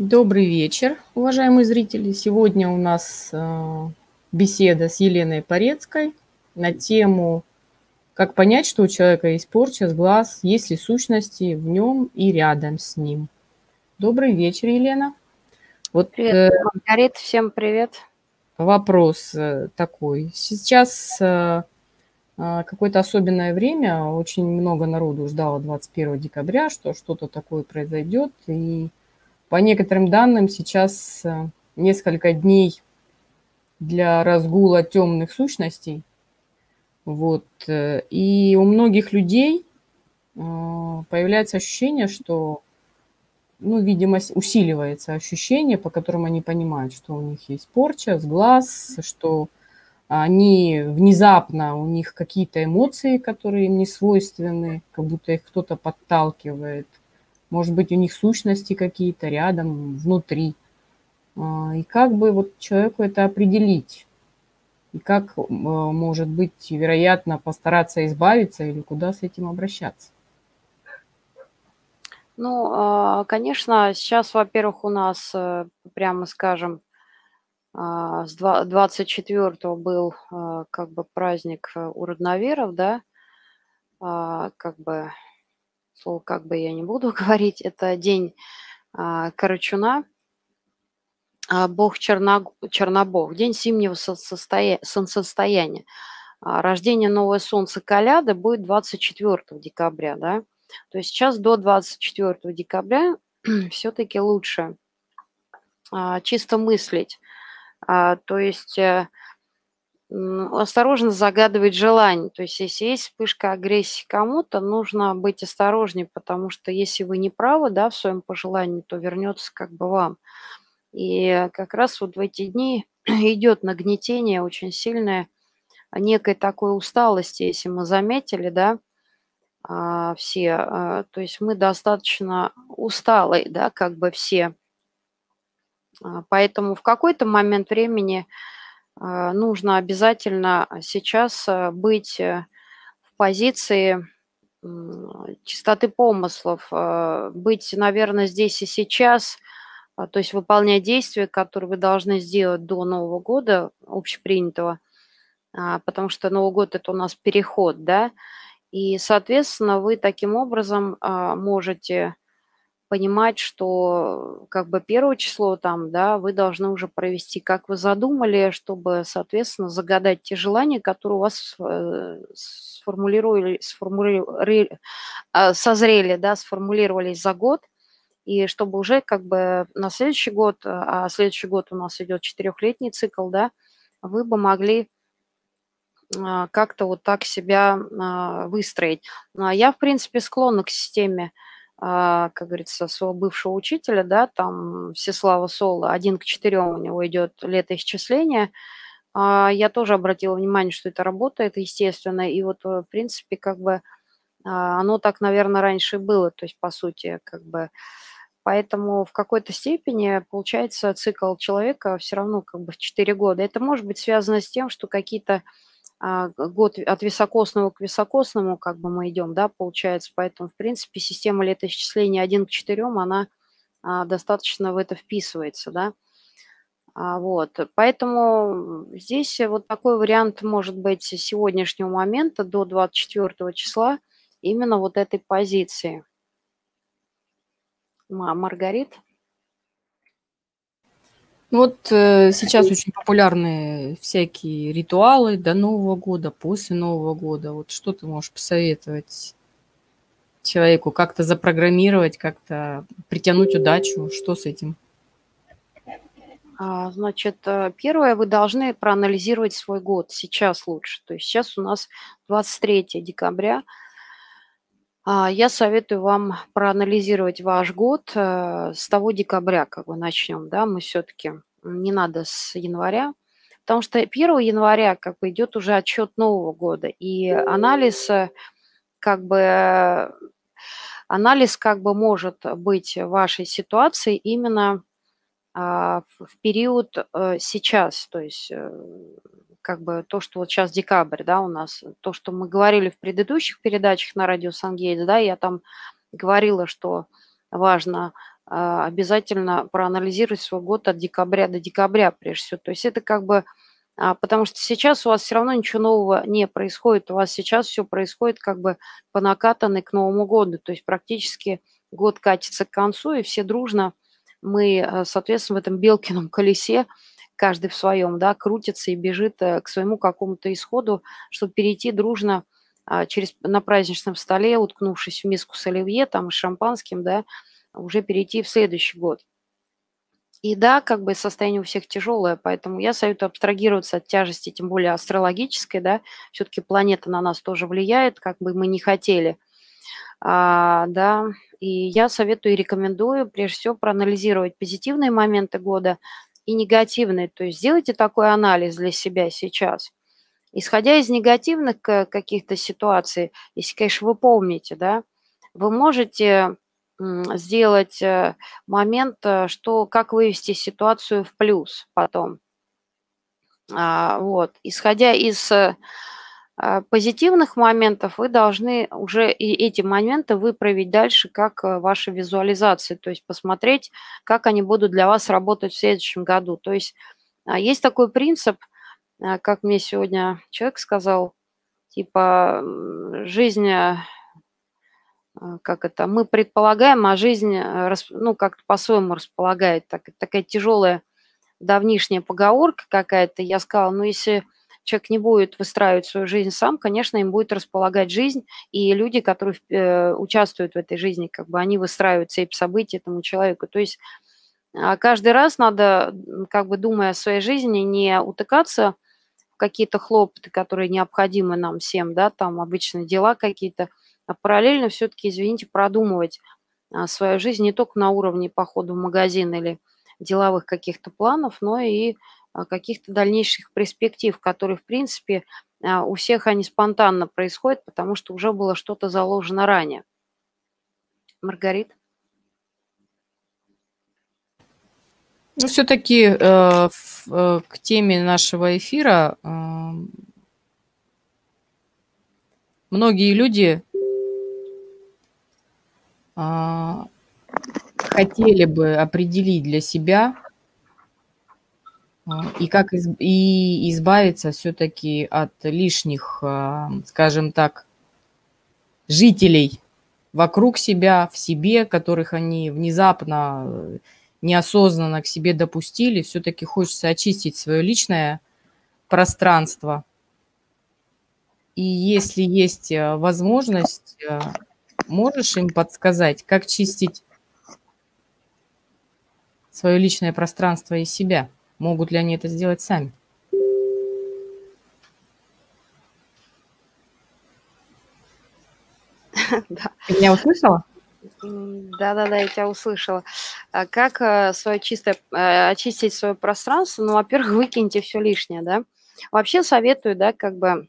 Добрый вечер, уважаемые зрители. Сегодня у нас беседа с Еленой Порецкой на тему «Как понять, что у человека есть порча с глаз, есть ли сущности в нем и рядом с ним». Добрый вечер, Елена. Вот Привет, Маргарита, всем привет. вопрос такой. Сейчас какое-то особенное время, очень много народу ждало 21 декабря, что что-то такое произойдет, и по некоторым данным сейчас несколько дней для разгула темных сущностей. Вот. И у многих людей появляется ощущение, что, ну, видимо, усиливается ощущение, по которому они понимают, что у них есть порча с глаз, что они внезапно, у них какие-то эмоции, которые им не свойственны, как будто их кто-то подталкивает. Может быть, у них сущности какие-то рядом, внутри. И как бы вот человеку это определить? И как, может быть, вероятно, постараться избавиться или куда с этим обращаться? Ну, конечно, сейчас, во-первых, у нас, прямо скажем, с 24-го был, как бы праздник у родноверов, да, как бы, слово как бы я не буду говорить, это день Карачуна, бог Чернобог, день зимнего солнцестояния. Рождение новое солнце Коляды будет 24 декабря, да. То есть сейчас до 24 декабря все-таки лучше чисто мыслить. То есть осторожно загадывать желание. То есть если есть вспышка агрессии кому-то, нужно быть осторожнее, потому что если вы не правы, да, в своем пожелании, то вернется как бы вам. И как раз вот в эти дни идет нагнетение очень сильное некой такой усталости, если мы заметили, да, все, то есть мы достаточно усталые, да, как бы все. Поэтому в какой-то момент времени нужно обязательно сейчас быть в позиции чистоты помыслов, быть, наверное, здесь и сейчас, то есть выполнять действия, которые вы должны сделать до Нового года общепринятого, потому что Новый год – это у нас переход, да, и, соответственно, вы таким образом можете понимать, что как бы первое число там, да, вы должны уже провести, как вы задумали, чтобы, соответственно, загадать те желания, которые у вас созрели, да, сформулировались за год, и чтобы уже как бы на следующий год, а следующий год у нас идет четырехлетний цикл, да, вы бы могли как-то вот так себя выстроить. Ну, а я, в принципе, склонна к системе, как говорится, своего бывшего учителя, да, там Всеслава Соло, 1 к 4 у него идет летоисчисление. Я тоже обратила внимание, что это работает, естественно, и вот, в принципе, как бы оно так, наверное, раньше и было, то есть, по сути, как бы, поэтому в какой-то степени, получается, цикл человека все равно как бы в 4 года. Это может быть связано с тем, что какие-то год от високосного к високосному как бы мы идем, да, получается. Поэтому, в принципе, система летоисчисления 1 к 4, она достаточно в это вписывается, да. Вот. Поэтому здесь вот такой вариант может быть с сегодняшнего момента до 24 числа именно вот этой позиции. Маргарит? Ну вот сейчас очень популярны всякие ритуалы до Нового года, после Нового года. Вот что ты можешь посоветовать человеку? Как-то запрограммировать, как-то притянуть удачу? Что с этим? Значит, первое, вы должны проанализировать свой год. Сейчас лучше. То есть сейчас у нас 23 декабря. Я советую вам проанализировать ваш год с того декабря, как бы начнем, да, мы все-таки, не надо с января, потому что 1 января как бы идет уже отчет Нового года, и как бы, анализ как бы может быть вашей ситуации именно в период сейчас, то есть как бы то, что вот сейчас декабрь, да, у нас, то, что мы говорили в предыдущих передачах на радио Сангейтс, да, я там говорила, что важно обязательно проанализировать свой год от декабря до декабря, прежде всего. То есть это как бы, потому что сейчас у вас все равно ничего нового не происходит, у вас сейчас все происходит как бы по накатанной к Новому году, то есть практически год катится к концу, и все дружно мы, соответственно, в этом Белкином колесе, каждый в своем, да, крутится и бежит к своему какому-то исходу, чтобы перейти дружно на праздничном столе, уткнувшись в миску с оливье, там, с шампанским, да, уже перейти в следующий год. И да, как бы состояние у всех тяжелое, поэтому я советую абстрагироваться от тяжести, тем более астрологической, да, все-таки планета на нас тоже влияет, как бы мы ни хотели, да, и я советую и рекомендую, прежде всего, проанализировать позитивные моменты года и негативные, то есть сделайте такой анализ для себя сейчас. Исходя из негативных каких-то ситуаций, если, конечно, вы помните, да, вы можете сделать момент, что как вывести ситуацию в плюс потом. Вот. Исходя из позитивных моментов, вы должны уже и эти моменты выправить дальше как ваши визуализации, то есть посмотреть, как они будут для вас работать в следующем году. То есть есть такой принцип, как мне сегодня человек сказал, типа жизнь, как это, мы предполагаем, а жизнь, ну, как-то по-своему располагает. Такая тяжелая давнишняя поговорка какая-то. Я сказала, ну, если человек не будет выстраивать свою жизнь сам, конечно, им будет располагать жизнь, и люди, которые участвуют в этой жизни, как бы они выстраивают цепь событий этому человеку. То есть каждый раз надо, как бы думая о своей жизни, не утыкаться в какие-то хлопоты, которые необходимы нам всем, да, там обычно дела какие-то, а параллельно все-таки, извините, продумывать свою жизнь не только на уровне похода в магазин или деловых каких-то планов, но и каких-то дальнейших перспектив, которые, в принципе, у всех они спонтанно происходят, потому что уже было что-то заложено ранее. Маргарита? Ну, все-таки к теме нашего эфира многие люди хотели бы определить для себя и как избавиться все-таки от лишних, скажем так, жителей вокруг себя, в себе, которых они внезапно, неосознанно к себе допустили. Все-таки хочется очистить свое личное пространство. И если есть возможность, можешь им подсказать, как чистить свое личное пространство и себя? Могут ли они это сделать сами? Да. Ты меня услышала? Да-да-да, я тебя услышала. Как свое очистить свое пространство? Ну, во-первых, выкиньте все лишнее, да. Вообще советую, да, как бы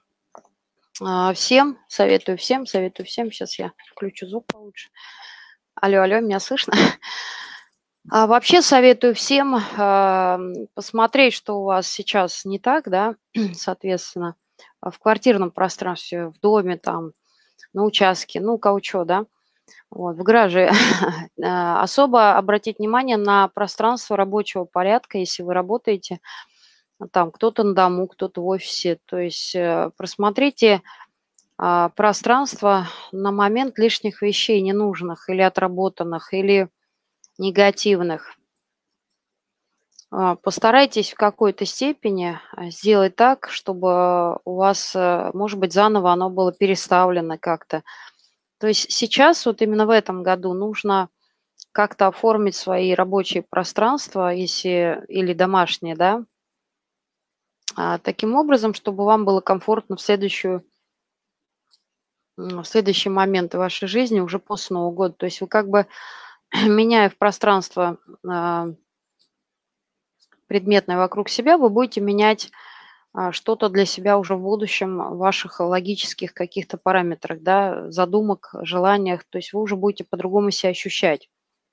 советую всем. Сейчас я включу звук получше. Алло, алло, меня слышно? Вообще советую всем посмотреть, что у вас сейчас не так, да, соответственно, в квартирном пространстве, в доме, там, на участке, ну, у кого чё, да, вот, в гараже. Особо обратить внимание на пространство рабочего порядка, если вы работаете, там, кто-то на дому, кто-то в офисе. То есть просмотрите пространство на момент лишних вещей, ненужных или отработанных, или негативных. Постарайтесь в какой-то степени сделать так, чтобы у вас, может быть, заново оно было переставлено как-то. То есть сейчас, вот именно в этом году, нужно как-то оформить свои рабочие пространства, если или домашние, да, таким образом, чтобы вам было комфортно в следующий момент вашей жизни уже после Нового года. То есть вы как бы, меняя в пространство предметное вокруг себя, вы будете менять что-то для себя уже в будущем в ваших логических каких-то параметрах, да, задумок, желаниях. То есть вы уже будете по-другому себя ощущать.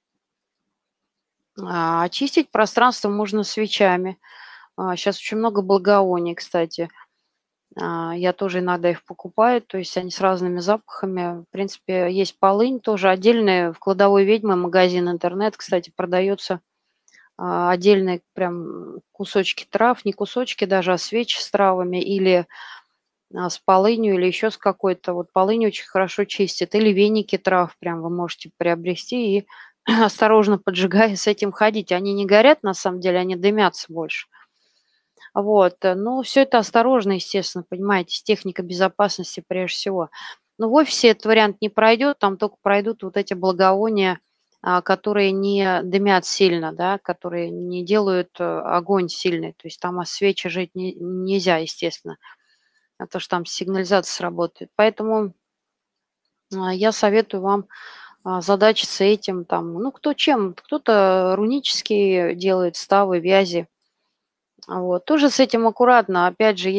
Очистить пространство можно свечами. Сейчас очень много благовоний, кстати. Я тоже иногда их покупаю, то есть они с разными запахами. В принципе, есть полынь тоже отдельная. В кладовой ведьмы магазин интернет, кстати, продается отдельные прям кусочки трав, не кусочки даже, а свечи с травами или с полынью, или еще с какой-то. Вот полынь очень хорошо чистит. Или веники трав прям вы можете приобрести и осторожно поджигая с этим ходить. Они не горят, на самом деле, они дымятся больше. Вот, ну, все это осторожно, естественно, понимаете, с техникой безопасности прежде всего. Но в офисе этот вариант не пройдет, там только пройдут вот эти благовония, которые не дымят сильно, да, которые не делают, огонь сильный. То есть там, свечи жечь нельзя, естественно, то, что там сигнализация сработает. Поэтому, я советую вам, задачиться этим там, ну, кто чем. Кто-то рунические делает ставы, вязи. Вот. Тоже с этим аккуратно. Опять же,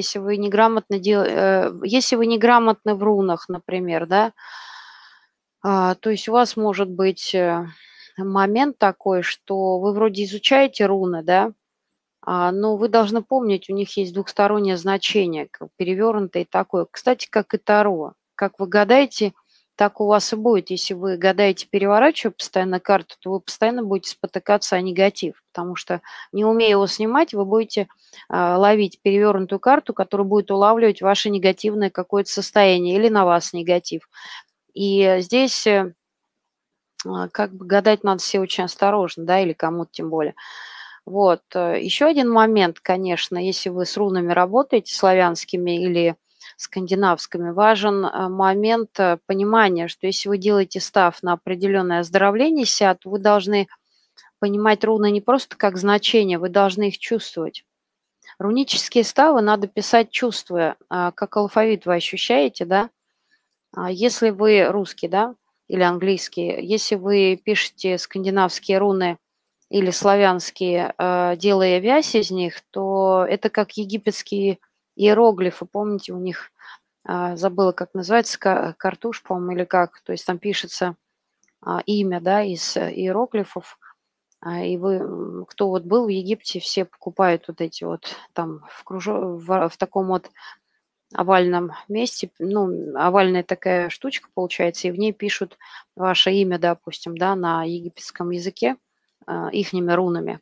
если вы неграмотны в рунах, например, да, то есть у вас может быть, момент такой, что вы вроде изучаете руны, да, но вы должны помнить, у них есть двухстороннее значение, как перевёрнутое и такое. Кстати, как и Таро. Как вы гадаете, так у вас и будет. Если вы гадаете, переворачивая постоянно карту, то вы постоянно будете спотыкаться о негатив, потому что, не умея его снимать, вы будете, ловить перевернутую карту, которая будет улавливать ваше негативное какое-то состояние или на вас негатив. И здесь, как бы гадать надо все очень осторожно, да, или кому-то тем более. Вот. Еще один момент, конечно, если вы с рунами работаете, славянскими или скандинавскими, важен, момент, понимания, что если вы делаете став на определенное оздоровление ся, то вы должны понимать руны не просто как значение, вы должны их чувствовать. Рунические ставы надо писать, чувствуя, как алфавит вы ощущаете, да. Если вы русский, да, или английский, если вы пишете скандинавские руны или славянские, делая вязь из них, то это как египетские иероглифы. Помните, у них, забыла, как называется, картуш, по-моему, или как. То есть там пишется, имя, да, из иероглифов. И вы, кто вот был в Египте, все покупают вот эти вот там в таком вот овальном месте, ну, овальная такая штучка получается, и в ней пишут ваше имя, допустим, да, на египетском языке, ихними рунами.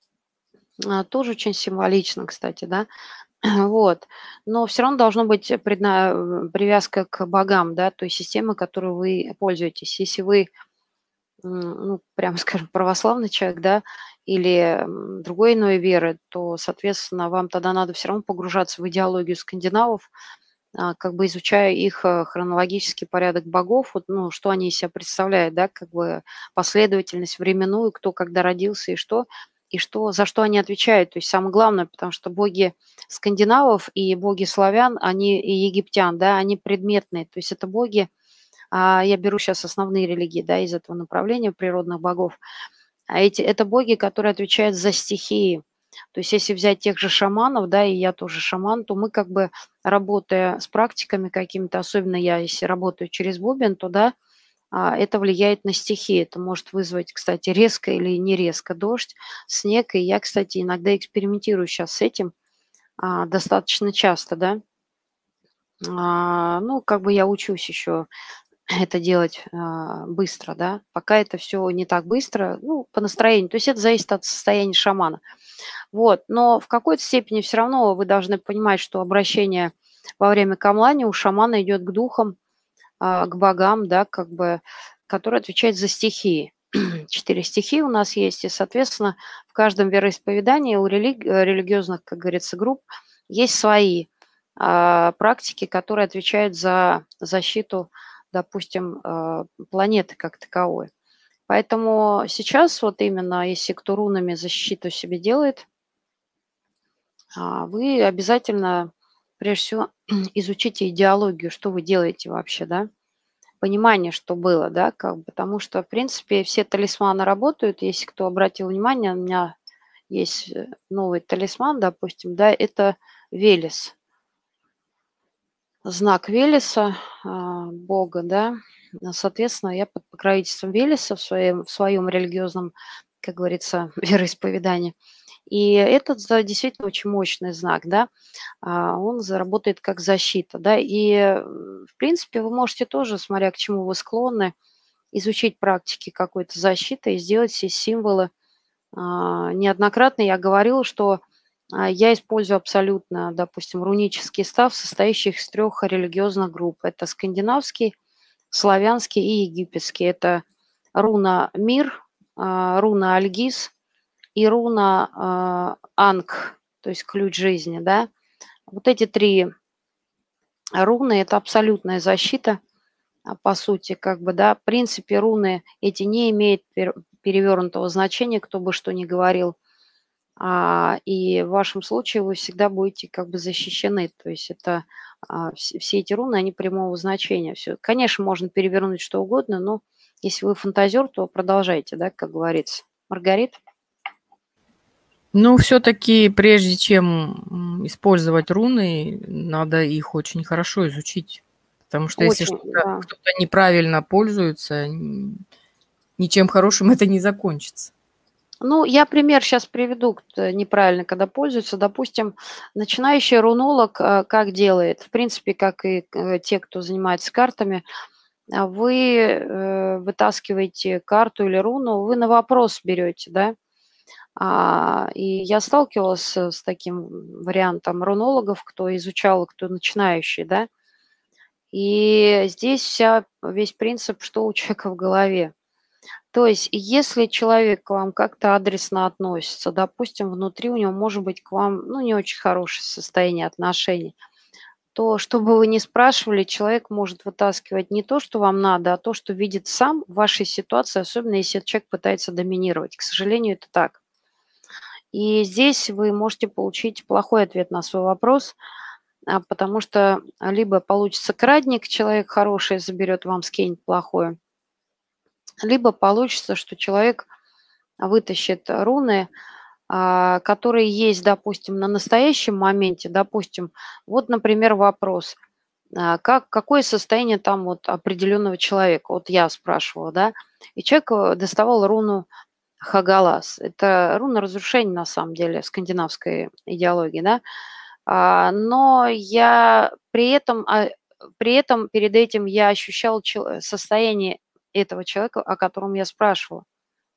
Тоже очень символично, кстати, да. Вот. Но все равно должно быть привязка к богам, да, той системы, которой вы пользуетесь. Если вы, ну, прямо скажем, православный человек, да, или, другой иной веры, то, соответственно, вам тогда надо все равно погружаться в идеологию скандинавов, как бы изучая их, хронологический порядок богов, вот, ну, что они из себя представляют, да, как бы последовательность временную, кто когда родился и что, за что они отвечают. То есть самое главное, потому что боги скандинавов и боги славян, они и египтян, да, они предметные. То есть это боги, я беру сейчас основные религии, да, из этого направления природных богов. Это боги, которые отвечают за стихии. То есть если взять тех же шаманов, да, и я тоже шаман, то мы как бы, работая с практиками какими-то, особенно я, если работаю через бубен, то да, это влияет на стихии. Это может вызвать, кстати, резко или не резко дождь, снег. И я, кстати, иногда экспериментирую сейчас с этим, достаточно часто, да. Ну, как бы я учусь еще это делать, быстро, да. Пока это все не так быстро, ну, по настроению. То есть это зависит от состояния шамана. Вот, но в какой-то степени все равно вы должны понимать, что обращение во время камлания у шамана идет к духам, к богам, да, как бы, которые отвечают за стихии. 4 стихии у нас есть, и, соответственно, в каждом вероисповедании у религиозных, как говорится, групп есть свои, практики, которые отвечают за защиту, допустим, планеты как таковой. Поэтому сейчас вот именно, если кто рунами защиту себе делает, вы обязательно, прежде всего, изучите идеологию, что вы делаете вообще, да. Понимание, что было, да, как бы. Потому что, в принципе, все талисманы работают. Если кто обратил внимание, у меня есть, новый талисман, допустим, да, это Велес. Знак Велеса, бога, да. Соответственно, я под покровительством Велеса в своем религиозном, как говорится, вероисповедании. И этот действительно очень мощный знак, да, он заработает как защита, да. И, в принципе, вы можете тоже, смотря к чему вы склонны, изучить практики какой-то защиты и сделать все символы. Неоднократно я говорила, что я использую абсолютно, допустим, рунический став, состоящий из трех религиозных групп. Это скандинавский, славянский и египетский. Это руна Мир, руна Альгиз и руна Анг, то есть ключ жизни, да. Вот эти три руны – это абсолютная защита, по сути, как бы, да. В принципе, руны эти не имеют перевернутого значения, кто бы что ни говорил. И в вашем случае вы всегда будете как бы защищены. То есть это все эти руны, они прямого значения. Все. Конечно, можно перевернуть что угодно, но если вы фантазер, то продолжайте, да, как говорится. Маргарита? Ну, все-таки, прежде чем использовать руны, надо их очень хорошо изучить. Потому что если Очень, да. кто-то неправильно пользуется, ничем хорошим это не закончится. Ну, я пример сейчас приведу, кто неправильно когда пользуется. Допустим, начинающий рунолог, как делает? В принципе, как и те, кто занимается картами, вы вытаскиваете карту или руну, вы на вопрос берете, да. И я сталкивалась с таким вариантом рунологов, кто изучал, кто начинающий, да. И здесь весь принцип, что у человека в голове. То есть, если человек к вам как-то адресно относится, допустим, внутри у него может быть к вам, ну, не очень хорошее состояние отношений, то, что бы вы ни спрашивали, человек может вытаскивать не то, что вам надо, а то, что видит сам в вашей ситуации, особенно если человек пытается доминировать. К сожалению, это так. И здесь вы можете получить плохой ответ на свой вопрос, потому что либо получится крадник, человек хороший заберет вам, скинет плохое, либо получится, что человек вытащит руны, которые есть, допустим, на настоящем моменте. Допустим, вот, например, вопрос, какое состояние там вот определенного человека? Вот я спрашивала, да, и человек доставал руну Хагалас. Это руна разрушения, на самом деле, в скандинавской идеологии, да. Но я при этом перед этим я ощущала состояние этого человека, о котором я спрашивала.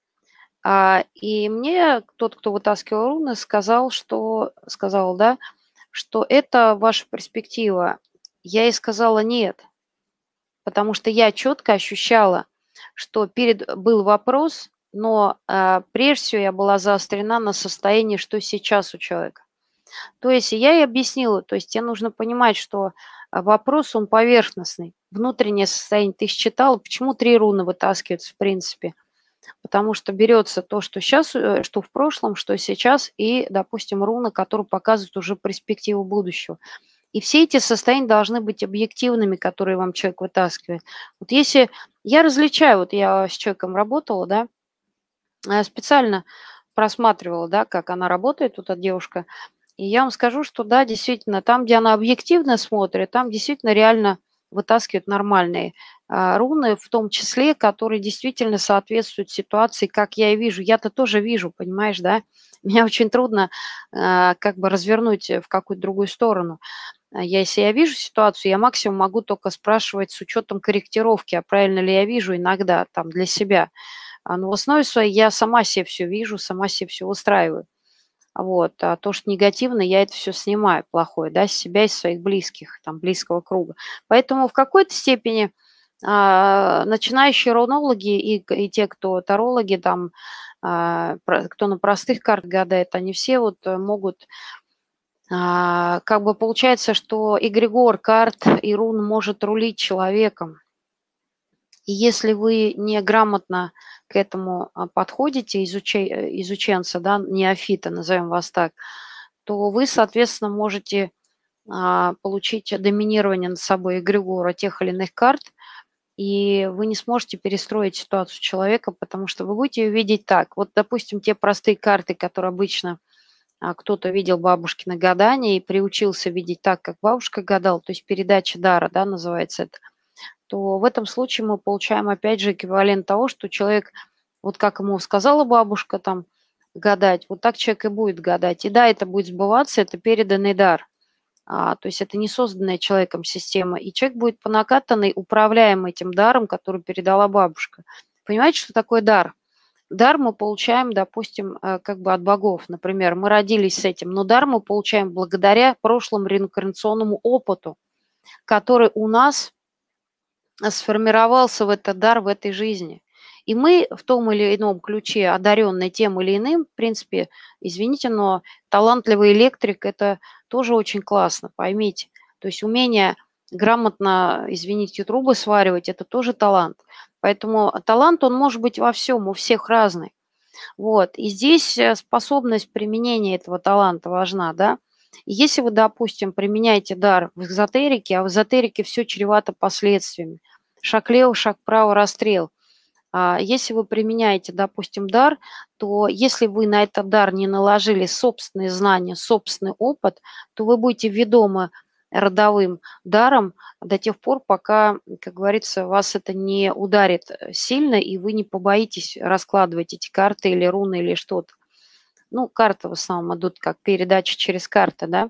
И мне тот, кто вытаскивал руны, сказал, да, что это ваша перспектива. Я ей сказала нет, потому что я четко ощущала, что был вопрос, но прежде всего я была заострена на состоянии, что сейчас у человека. То есть я ей объяснила, то есть тебе нужно понимать, что вопрос, он поверхностный, внутреннее состояние. Ты считала, почему 3 руны вытаскиваются в принципе? Потому что берется то, что сейчас, что в прошлом, что сейчас, и, допустим, руны, которые показывают уже перспективу будущего. И все эти состояния должны быть объективными, которые вам человек вытаскивает. Вот если я различаю, вот я с человеком работала, да, специально просматривала, да, как она работает, вот эта девушка, и я вам скажу, что да, действительно, там, где она объективно смотрит, там действительно реально вытаскивают нормальные руны, в том числе, которые действительно соответствуют ситуации, как я и вижу. Я-то тоже вижу, понимаешь, да? Меня очень трудно как бы развернуть в какую-то другую сторону. Если я вижу ситуацию, я максимум могу только спрашивать с учетом корректировки, а правильно ли я вижу иногда там для себя. Но в основе своей я сама себе все вижу, сама себе все устраиваю. Вот, а то, что негативно, я это все снимаю плохое, да, с себя и с своих близких, там, близкого круга. Поэтому в какой-то степени начинающие рунологи и те, кто тарологи, там, кто на простых картах гадает, они все вот могут, как бы получается, что эгрегор карт и рун может рулить человеком. И если вы неграмотно к этому подходите, изученца, да, неофита, назовем вас так, то вы, соответственно, можете получить доминирование над собой эгрегора тех или иных карт, и вы не сможете перестроить ситуацию человека, потому что вы будете ее видеть так. Вот, допустим, те простые карты, которые обычно кто-то видел бабушкины гадания и приучился видеть так, как бабушка гадала, то есть передача дара, да, называется это, то в этом случае мы получаем опять же эквивалент того, что человек, вот как ему сказала бабушка, там, гадать, вот так человек и будет гадать. И да, это будет сбываться, это переданный дар. То есть это не созданная человеком система. И человек будет по накатанной управляем этим даром, который передала бабушка. Понимаете, что такое дар? Дар мы получаем, допустим, как бы от богов. Например, мы родились с этим, но дар мы получаем благодаря прошлому реинкарнационному опыту, который у нас сформировался в этот дар в этой жизни. И мы в том или ином ключе, одаренные тем или иным, в принципе, извините, но талантливый электрик – это тоже очень классно, поймите. То есть умение грамотно, извините, трубы сваривать – это тоже талант. Поэтому талант, он может быть во всем, у всех разный. Вот. И здесь способность применения этого таланта важна, да. И если вы, допустим, применяете дар в эзотерике, а в эзотерике все чревато последствиями. Шаг лево, шаг вправо, расстрел. Если вы применяете, допустим, дар, то если вы на этот дар не наложили собственные знания, собственный опыт, то вы будете ведомы родовым даром до тех пор, пока, как говорится, вас это не ударит сильно, и вы не побоитесь раскладывать эти карты или руны или что-то. Ну, карты в основном идут как передача через карты, да,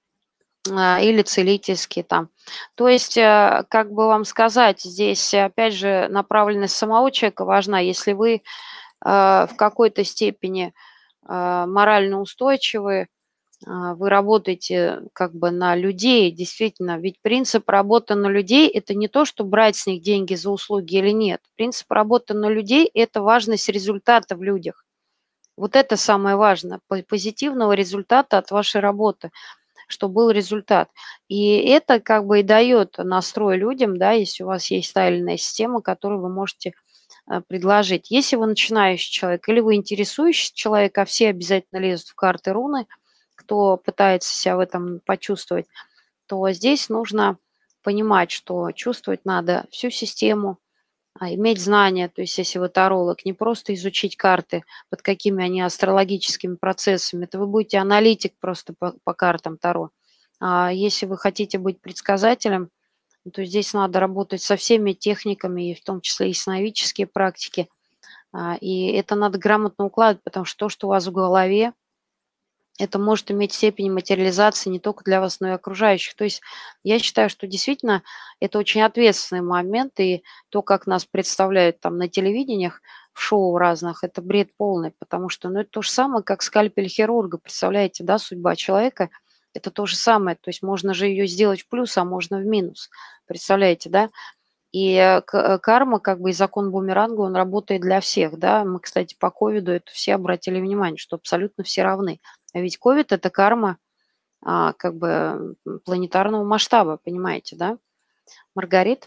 или целительские там. То есть, как бы вам сказать, здесь, опять же, направленность самого человека важна. Если вы в какой-то степени морально устойчивы, вы работаете как бы на людей, действительно, ведь принцип работы на людей – это не то, что брать с них деньги за услуги или нет. Принцип работы на людей – это важность результата в людях. Вот это самое важное, позитивного результата от вашей работы, чтобы был результат. И это как бы и дает настрой людям, да, если у вас есть стайльная система, которую вы можете предложить. Если вы начинающий человек или вы интересующий человек, а все обязательно лезут в карты руны, кто пытается себя в этом почувствовать, то здесь нужно понимать, что чувствовать надо всю систему, иметь знания, то есть если вы таролог, не просто изучить карты, под какими они астрологическими процессами, то вы будете аналитик просто по картам Таро. А если вы хотите быть предсказателем, то здесь надо работать со всеми техниками, и в том числе и сновидческие практики. И это надо грамотно укладывать, потому что то, что у вас в голове, это может иметь степень материализации не только для вас, но и окружающих. То есть я считаю, что действительно это очень ответственный момент, и то, как нас представляют там на телевидениях, в шоу разных, это бред полный, потому что, ну, это то же самое, как скальпель хирурга, представляете, да, судьба человека, это то же самое, то есть можно же ее сделать в плюс, а можно в минус, представляете, да, и карма, как бы, и закон бумеранга, он работает для всех, да. Мы, кстати, по ковиду это все обратили внимание, что абсолютно все равны. А ведь ковид – это карма, как бы, планетарного масштаба, понимаете, да? Маргарит?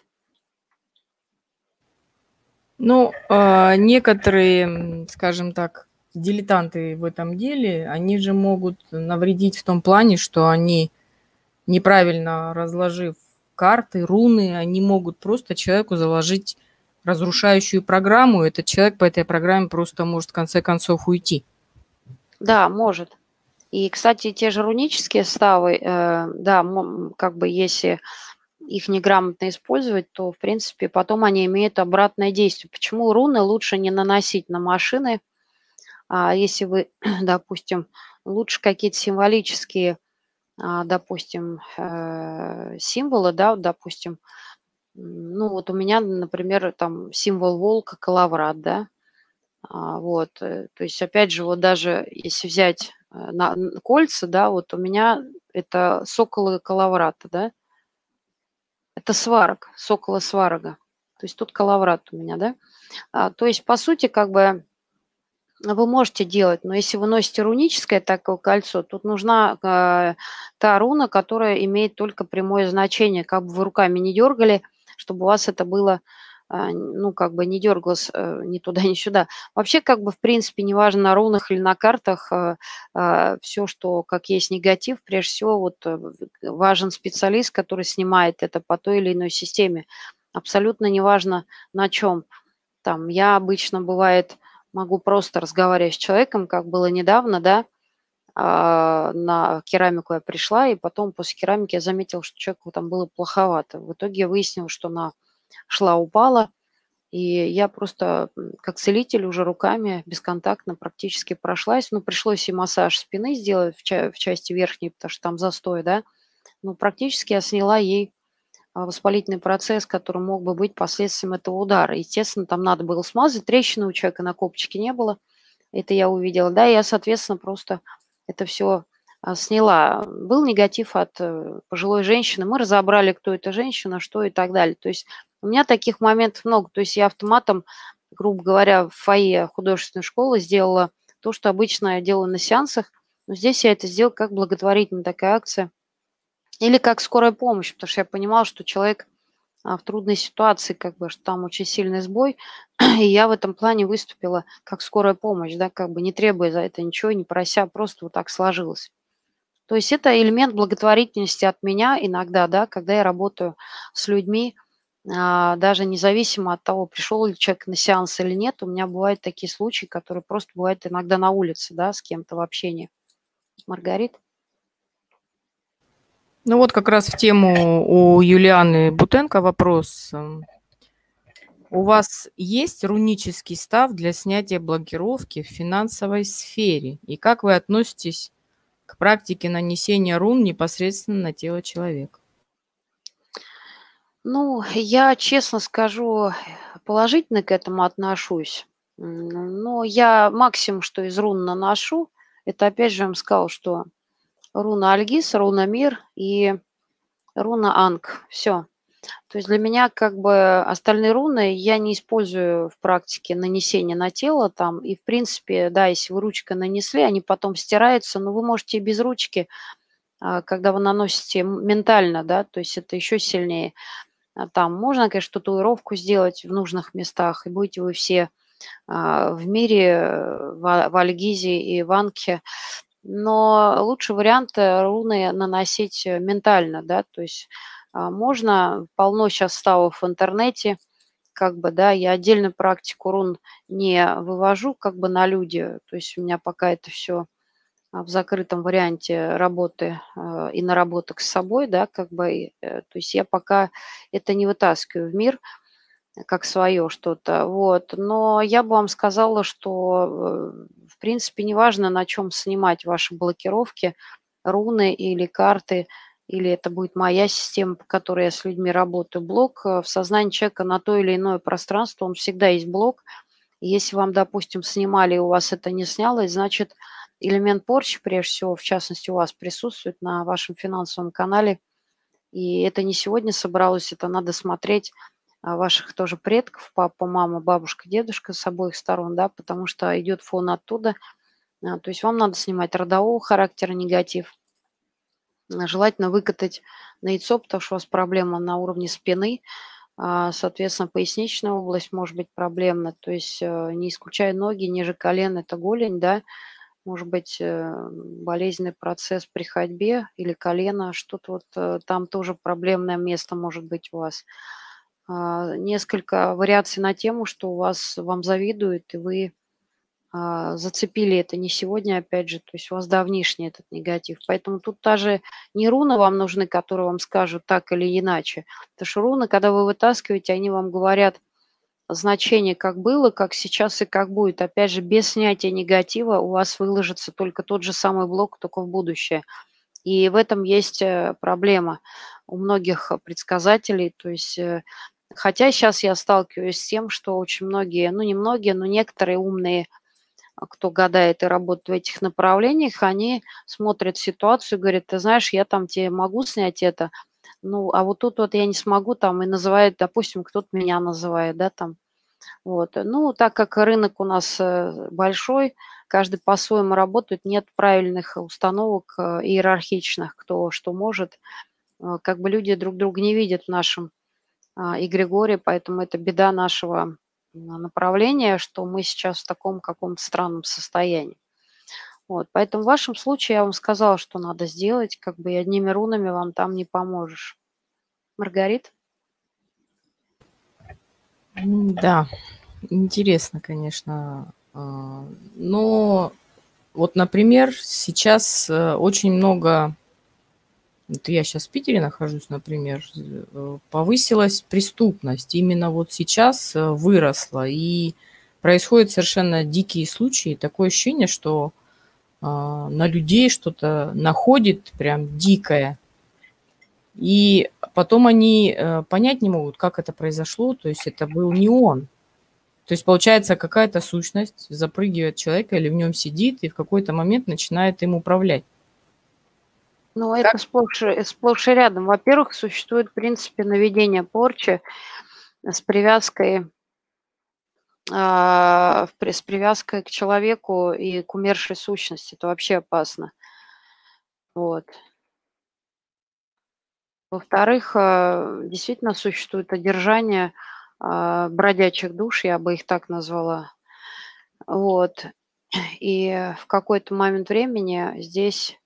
Ну, некоторые, скажем так, дилетанты в этом деле, они же могут навредить в том плане, что они, неправильно разложив карты, руны, они могут просто человеку заложить разрушающую программу. Этот человек по этой программе просто может в конце концов уйти. Да, может. И, кстати, те же рунические ставы, да, как бы если их неграмотно использовать, то, в принципе, потом они имеют обратное действие. Почему руны лучше не наносить на машины, если вы, допустим, лучше какие-то символические, допустим, символы, да, вот, допустим, ну вот у меня, например, там символ волка, коловрат, да, вот, то есть, опять же, вот даже если взять кольца, да, вот у меня это соколы коловрата, да, это сварог, сокола сварога, то есть тут коловрат у меня, да, то есть, по сути, как бы вы можете делать, но если вы носите руническое такое кольцо, тут нужна та руна, которая имеет только прямое значение, как бы вы руками не дергали, чтобы у вас это было, ну, как бы не дергалось ни туда, ни сюда. Вообще, как бы, в принципе, неважно на рунах или на картах, все, что как есть негатив, прежде всего, вот важен специалист, который снимает это по той или иной системе. Абсолютно неважно на чем. Там я обычно, бывает, могу просто разговаривать с человеком, как было недавно, да, на керамику я пришла, и потом после керамики я заметила, что человеку там было плоховато. В итоге я выяснила, что она шла, упала, И я просто, как целитель уже руками бесконтактно практически прошлась. Ну, пришлось и массаж спины сделать в части верхней, потому что там застой, да. Но практически я сняла ей воспалительный процесс, который мог бы быть последствием этого удара. Естественно, там надо было смазать, трещины у человека на копчике не было. Это я увидела. Да, и я, соответственно, просто это все сняла. Был негатив от пожилой женщины. Мы разобрали, кто эта женщина, что и так далее. То есть у меня таких моментов много. То есть я автоматом, грубо говоря, в фойе художественной школы сделала то, что обычно я делаю на сеансах. Но здесь я это сделала как благотворительная такая акция. Или как скорая помощь, потому что я понимала, что человек в трудной ситуации, как бы, что там очень сильный сбой. И я в этом плане выступила как скорая помощь, да, как бы не требуя за это ничего, не прося, просто вот так сложилось. То есть это элемент благотворительности от меня иногда, да, когда я работаю с людьми, даже независимо от того, пришел ли человек на сеанс или нет, у меня бывают такие случаи, которые просто бывают иногда на улице, да, с кем-то в общении. Маргарит? Ну вот как раз в тему у Юлианы Бутенко вопрос. У вас есть рунический став для снятия блокировки в финансовой сфере? И как вы относитесь к практике нанесения рун непосредственно на тело человека? Ну, я, честно скажу, положительно к этому отношусь. Но я максимум, что из рун наношу, это опять же я вам сказала, что руна Альгиз, руна Мир и руна Анг. Все. То есть для меня как бы остальные руны я не использую в практике нанесения на тело там. И в принципе, да, если вы ручкой нанесли, они потом стираются, но вы можете и без ручки, когда вы наносите ментально, да, то есть это еще сильнее. Там можно, конечно, татуировку сделать в нужных местах, и будете вы все в мире, в Альгизе и в Анке. Но лучший вариант руны наносить ментально, да, то есть можно, полно сейчас ставов в интернете, как бы, да, я отдельную практику рун не вывожу как бы на люди, то есть у меня пока это все в закрытом варианте работы и наработок с собой, да, как бы, то есть я пока это не вытаскиваю в мир как свое что-то, вот. Но я бы вам сказала, что, в принципе, неважно, на чем снимать ваши блокировки, руны или карты, или это будет моя система, по которой я с людьми работаю. Блок в сознании человека на то или иное пространство, он всегда есть блок. И если вам, допустим, снимали, и у вас это не снялось, значит, элемент порчи, прежде всего, в частности, у вас присутствует на вашем финансовом канале. И это не сегодня собралось, это надо смотреть ваших тоже предков, папа, мама, бабушка, дедушка с обоих сторон, да, потому что идет фон оттуда. То есть вам надо снимать родового характера негатив. Желательно выкатать на яйцо, потому что у вас проблема на уровне спины, соответственно, поясничная область может быть проблемна. То есть не исключая ноги, ниже колен, это голень, да, может быть болезненный процесс при ходьбе или колено, что-то вот там тоже проблемное место может быть у вас. Несколько вариаций на тему, что у вас вам завидуют, и вы зацепили это не сегодня, опять же, то есть у вас давнишний этот негатив. Поэтому тут даже не руны вам нужны, которые вам скажут так или иначе. Потому что руны, когда вы вытаскиваете, они вам говорят значение, как было, как сейчас и как будет. Опять же, без снятия негатива у вас выложится только тот же самый блок, только в будущее. И в этом есть проблема у многих предсказателей. То есть, хотя сейчас я сталкиваюсь с тем, что очень многие, ну не многие, но некоторые умные, кто гадает и работает в этих направлениях, они смотрят ситуацию и говорят: ты знаешь, я там тебе могу снять это, ну, а вот тут вот я не смогу, там, и называют, допустим, кто-то меня называет, да, там, вот. Ну, так как рынок у нас большой, каждый по-своему работает, нет правильных установок иерархичных, кто что может. Как бы люди друг друга не видят в нашем эгрегоре, поэтому это беда нашего направления, что мы сейчас в таком каком-то странном состоянии. Вот, поэтому в вашем случае я вам сказала, что надо сделать, как бы и одними рунами вам там не поможешь. Маргарит? Да, интересно, конечно. Но вот, например, сейчас очень много Вот я сейчас в Питере нахожусь, например, повысилась преступность. Именно вот сейчас выросла, и происходят совершенно дикие случаи. Такое ощущение, что на людей что-то находит прям дикое, и потом они понять не могут, как это произошло, то есть это был не он. То есть, получается, какая-то сущность запрыгивает в человека или в нем сидит и в какой-то момент начинает им управлять. Но Как это сплошь и рядом. Во-первых, существует в принципе наведение порчи с привязкой, с привязкой к человеку и к умершей сущности. Это вообще опасно. Вот. Во-вторых, действительно существует одержание, бродячих душ, я бы их так назвала. Вот. И в какой-то момент времени здесь,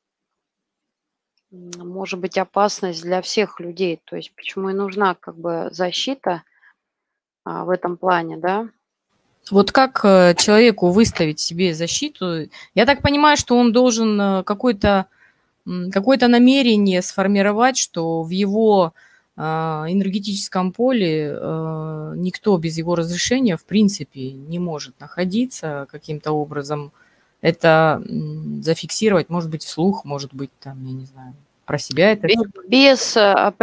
может быть опасность для всех людей. То есть почему и нужна как бы защита, в этом плане, да. вот как человеку выставить себе защиту? Я так понимаю, что он должен какое-то намерение сформировать, что в его энергетическом поле никто без его разрешения в принципе не может находиться каким-то образом. Это зафиксировать, может быть, вслух, может быть, там, я не знаю, про себя это Бе все. без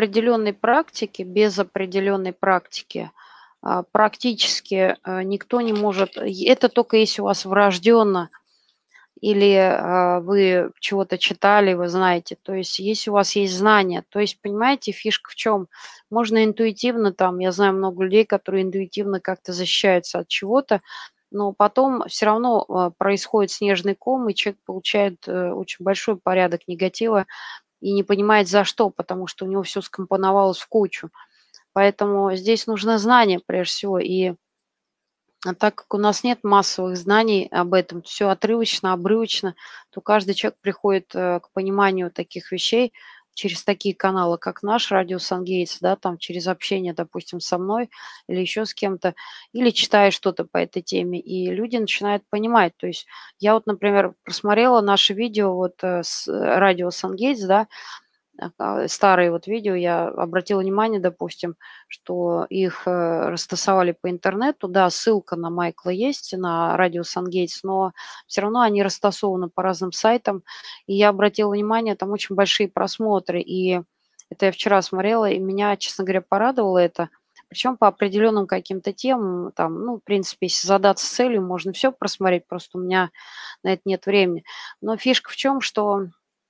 определенной практики, практически, никто не может. Это только если у вас врожденно или, вы чего-то читали, вы знаете. То есть если у вас есть знания. То есть, понимаете, фишка в чем? Можно интуитивно там, я знаю много людей, которые интуитивно как-то защищаются от чего-то, но потом все равно, происходит снежный ком, и человек получает, очень большой порядок негатива и не понимает за что, потому что у него все скомпоновалось в кучу. Поэтому здесь нужно знание прежде всего. И, так как у нас нет массовых знаний об этом, все отрывочно, обрывочно, то каждый человек приходит, к пониманию таких вещей через такие каналы, как наш радио "Сангейтс", да, там через общение, допустим, со мной или еще с кем-то, или читая что-то по этой теме, и люди начинают понимать. То есть я вот, например, просмотрела наше видео вот, с радио "Сангейтс", да, старые вот видео, я обратила внимание, допустим, что их, растасовали по интернету. Да, ссылка на Майкла есть, на радио "Сангейтс", но все равно они растасованы по разным сайтам. И я обратила внимание, там очень большие просмотры. И это я вчера смотрела, и меня, честно говоря, порадовало это. Причем по определенным каким-то темам, там, ну, в принципе, если задаться целью, можно все просмотреть, просто у меня на это нет времени. Но фишка в чем, что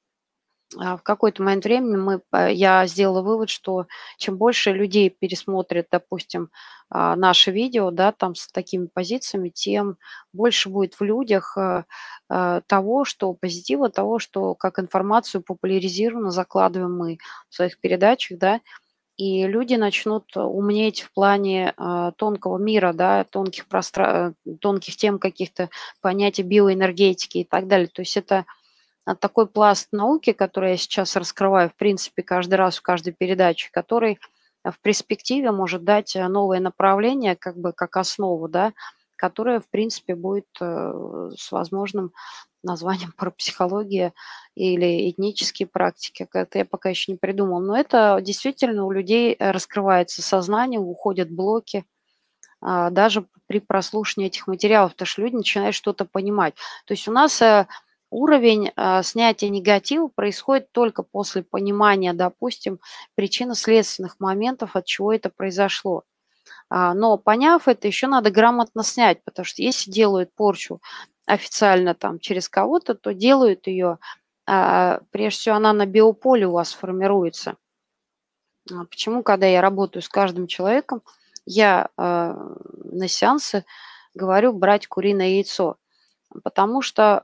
в какой-то момент времени я сделала вывод, что чем больше людей пересмотрят, допустим, наше видео, да, там с такими позициями, тем больше будет в людях того, что позитива, того, что как информацию популяризированно закладываем мы в своих передачах, да, и люди начнут умнеть в плане тонкого мира, да, тонких тем каких-то понятий биоэнергетики и так далее. То есть это такой пласт науки, который я сейчас раскрываю, в принципе, каждый раз в каждой передаче, который, в перспективе может дать, новое направление, как бы как основу, да, которое, в принципе, будет, с возможным названием парапсихология или этнические практики. Как-то я пока еще не придумала. Но это действительно у людей, раскрывается сознание, уходят блоки, даже при прослушивании этих материалов, потому что люди начинают что-то понимать. То есть у нас, уровень, снятия негатива происходит только после понимания, допустим, причинно-следственных моментов, от чего это произошло. Но поняв это, еще надо грамотно снять, потому что если делают порчу официально там через кого-то, то делают ее, прежде всего она на биополе у вас формируется. Почему, когда я работаю с каждым человеком, я, на сеансы говорю брать куриное яйцо? Потому что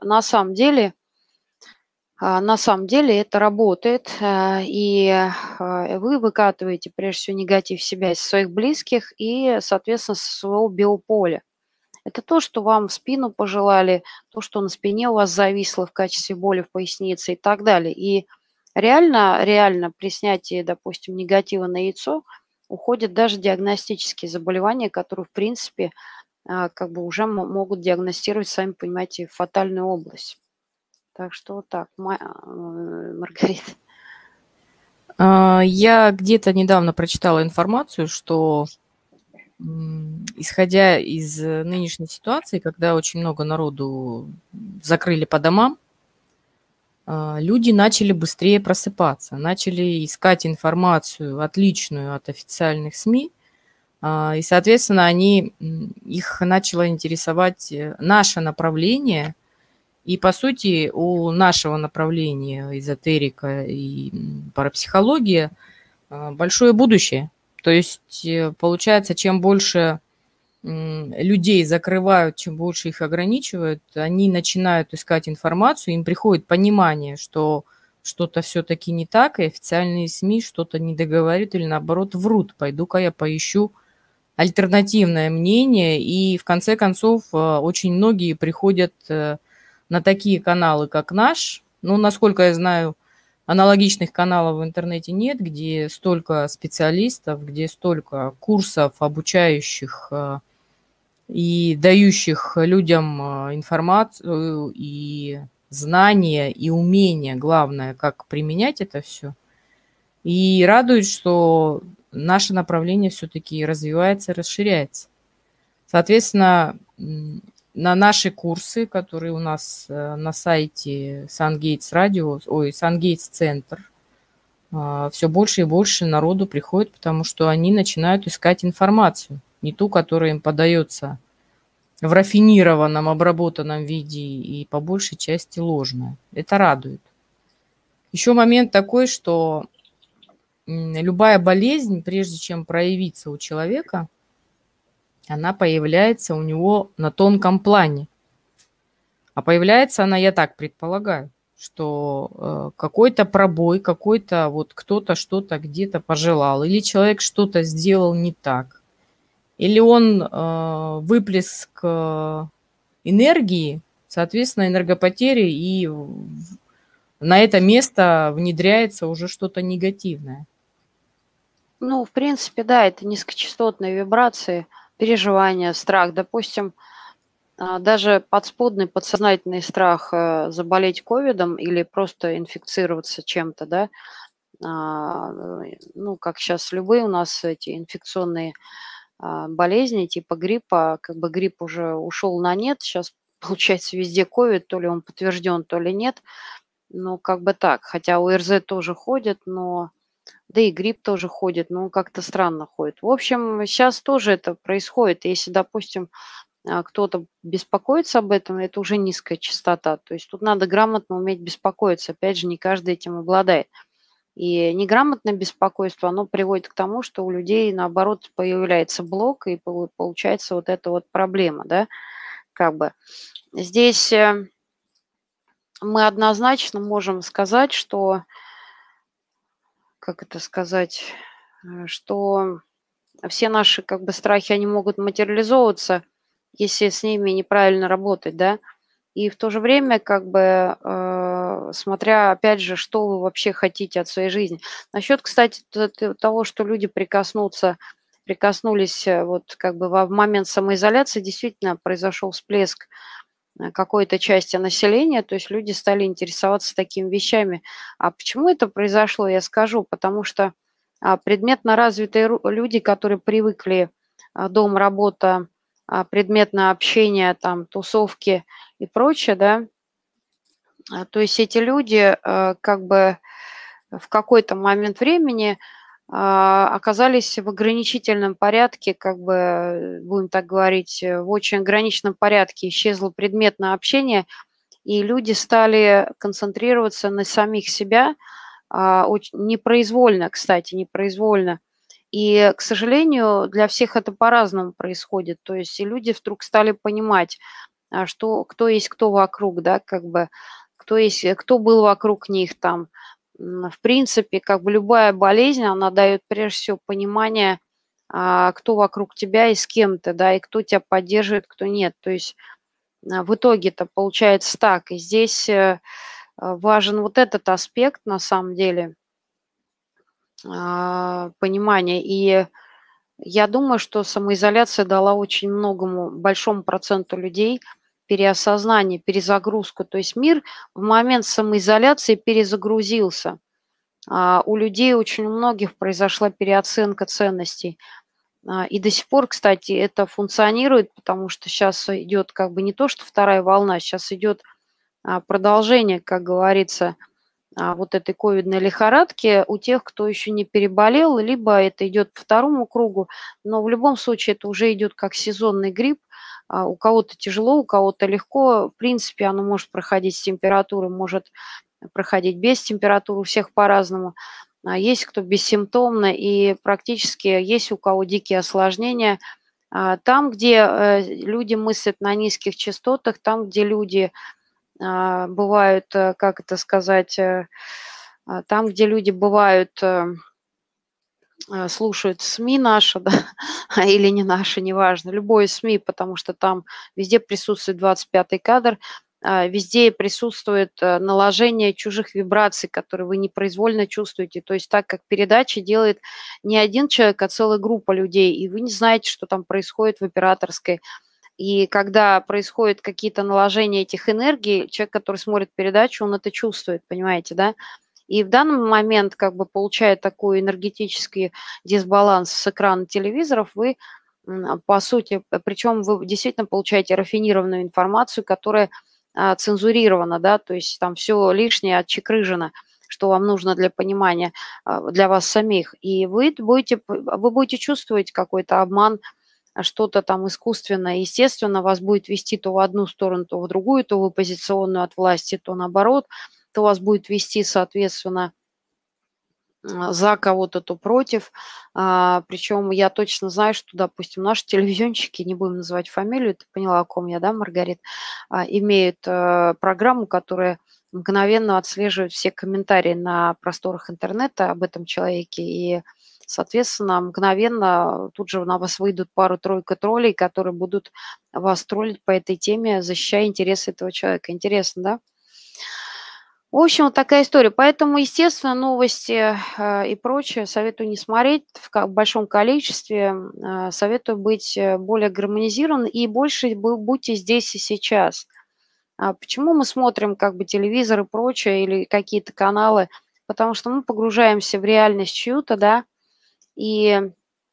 на самом деле это работает, и, вы выкатываете прежде всего негатив себя из своих близких и, соответственно, со своего биополя. Это то, что вам в спину пожелали, то, что на спине у вас зависло в качестве боли в пояснице и так далее. И реально при снятии, допустим, негатива на яйцо уходят даже диагностические заболевания, которые, в принципе, как бы уже могут диагностировать, сами понимаете, фатальную область. Так что вот так, Маргарита. Я где-то недавно прочитала информацию, что исходя из нынешней ситуации, когда очень много народу закрыли по домам, люди начали быстрее просыпаться, начали искать информацию отличную от официальных СМИ, и, соответственно, их начало интересовать наше направление. И, по сути, у нашего направления эзотерика и парапсихология большое будущее. То есть, получается, чем больше людей закрывают, чем больше их ограничивают, они начинают искать информацию, им приходит понимание, что что-то все-таки не так, и официальные СМИ что-то не договаривают или, наоборот, врут. Пойду-ка я поищу альтернативное мнение, и в конце концов очень многие приходят на такие каналы, как наш. Ну, насколько я знаю, аналогичных каналов в интернете нет, где столько специалистов, где столько курсов, обучающих и дающих людям информацию и знания, и умения, главное, как применять это все. И радует, что наше направление все-таки развивается и расширяется. Соответственно, на наши курсы, которые у нас на сайте SunGates Radio, SunGates Центр, все больше и больше народу приходит, потому что они начинают искать информацию, не ту, которая им подается в рафинированном, обработанном виде и по большей части ложная. Это радует. Еще момент такой, что любая болезнь, прежде чем проявиться у человека, она появляется у него на тонком плане. А появляется она, я так предполагаю, что какой-то пробой, какой-то вот кто-то что-то где-то пожелал, или человек что-то сделал не так, или он выплеск энергии, соответственно, энергопотери, и на это место внедряется уже что-то негативное. Ну, в принципе, да, это низкочастотные вибрации, переживания, страх. Допустим, даже подспудный, подсознательный страх заболеть ковидом или просто инфицироваться чем-то, да, ну, как сейчас любые у нас эти инфекционные болезни типа гриппа, как бы грипп уже ушел на нет, сейчас получается везде ковид, то ли он подтвержден, то ли нет, ну, как бы так, хотя ОРЗ тоже ходит, но да и грипп тоже ходит, но он как-то странно ходит. В общем, сейчас тоже это происходит. Если, допустим, кто-то беспокоится об этом, это уже низкая частота. То есть тут надо грамотно уметь беспокоиться. Опять же, не каждый этим обладает. И неграмотное беспокойство, оно приводит к тому, что у людей, наоборот, появляется блок, и получается вот эта вот проблема, да, как бы. Здесь мы однозначно можем сказать, что, как это сказать, что все наши как бы страхи, они могут материализовываться, если с ними неправильно работать, да. И в то же время, как бы, смотря, опять же, что вы вообще хотите от своей жизни. Насчет, кстати, того, что люди прикоснулись вот как бы в момент самоизоляции, действительно произошел всплеск какой-то части населения, то есть люди стали интересоваться такими вещами. А почему это произошло, я скажу, потому что предметно развитые люди, которые привыкли дом, работа, предметное общение, там, тусовки и прочее, да, то есть эти люди как бы в какой-то момент времени оказались в ограничительном порядке, как бы, будем так говорить, в очень ограниченном порядке исчезло предметное общение, и люди стали концентрироваться на самих себя, непроизвольно, кстати, непроизвольно. И, к сожалению, для всех это по-разному происходит. То есть и люди вдруг стали понимать, что кто есть кто вокруг, да, как бы, кто есть, кто был вокруг них там. В принципе, как бы любая болезнь, она дает прежде всего понимание, кто вокруг тебя и с кем ты, да, и кто тебя поддерживает, кто нет. То есть в итоге-то получается так. И здесь важен вот этот аспект на самом деле понимания. И я думаю, что самоизоляция дала очень многому, большому проценту людей переосознание, перезагрузку. То есть мир в момент самоизоляции перезагрузился. У людей, очень у многих произошла переоценка ценностей. И до сих пор, кстати, это функционирует, потому что сейчас идет как бы не то, что вторая волна, сейчас идет продолжение, как говорится, вот этой ковидной лихорадки у тех, кто еще не переболел, либо это идет по второму кругу, но в любом случае это уже идет как сезонный грипп. У кого-то тяжело, у кого-то легко. В принципе, оно может проходить с температурой, может проходить без температуры, у всех по-разному. Есть кто бессимптомно, и практически есть у кого дикие осложнения. Там, где люди мыслят на низких частотах, там, где люди бывают, как это сказать, там, где люди бывают, слушают СМИ наши, да, или не наши, неважно, любое СМИ, потому что там везде присутствует 25-й кадр, везде присутствует наложение чужих вибраций, которые вы непроизвольно чувствуете. То есть так как передачи делает не один человек, а целая группа людей, и вы не знаете, что там происходит в операторской. И когда происходят какие-то наложения этих энергий, человек, который смотрит передачу, он это чувствует, понимаете, да? И в данный момент, как бы получая такой энергетический дисбаланс с экрана телевизоров, вы, по сути, причем вы действительно получаете рафинированную информацию, которая цензурирована, да, то есть там все лишнее отчекрыжено, что вам нужно для понимания, для вас самих. И вы будете чувствовать какой-то обман, что-то там искусственное. Естественно, вас будет вести то в одну сторону, то в другую, то в оппозиционную от власти, то наоборот, то вас будет вести, соответственно, за кого-то, то против. Причем я точно знаю, что, допустим, наши телевизионщики, не будем называть фамилию, ты поняла, о ком я, да, Маргарит, имеют программу, которая мгновенно отслеживает все комментарии на просторах интернета об этом человеке. И, соответственно, мгновенно тут же на вас выйдут пару-тройка троллей, которые будут вас троллить по этой теме, защищая интересы этого человека. Интересно, да? В общем, вот такая история. Поэтому, естественно, новости, и прочее советую не смотреть в большом количестве. Советую быть, более гармонизированным и больше будьте здесь и сейчас. Почему мы смотрим как бы телевизор и прочее или какие-то каналы? Потому что мы погружаемся в реальность чью-то, да, и,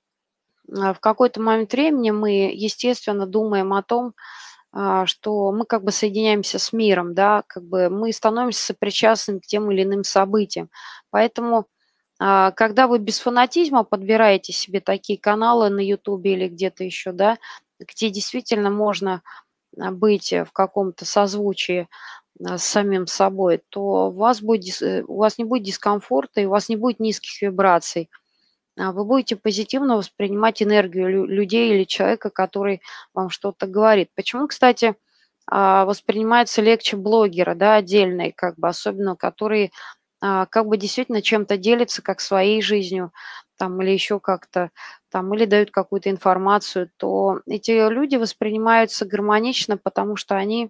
в какой-то момент времени мы, естественно, думаем о том, что мы как бы соединяемся с миром, да, как бы мы становимся сопричастными к тем или иным событиям. Поэтому, когда вы без фанатизма подбираете себе такие каналы на «Ютубе» или где-то еще, да, где действительно можно, быть, в каком-то созвучии, с самим собой, то у вас не будет дискомфорта и у вас не будет низких вибраций. Вы будете позитивно воспринимать энергию людей или человека, который вам что-то говорит. Почему, кстати, воспринимается легче блогера, да, отдельные, как бы, особенно которые как бы действительно чем-то делятся, как своей жизнью, там, или еще как-то, там, или дают какую-то информацию, то эти люди воспринимаются гармонично, потому что они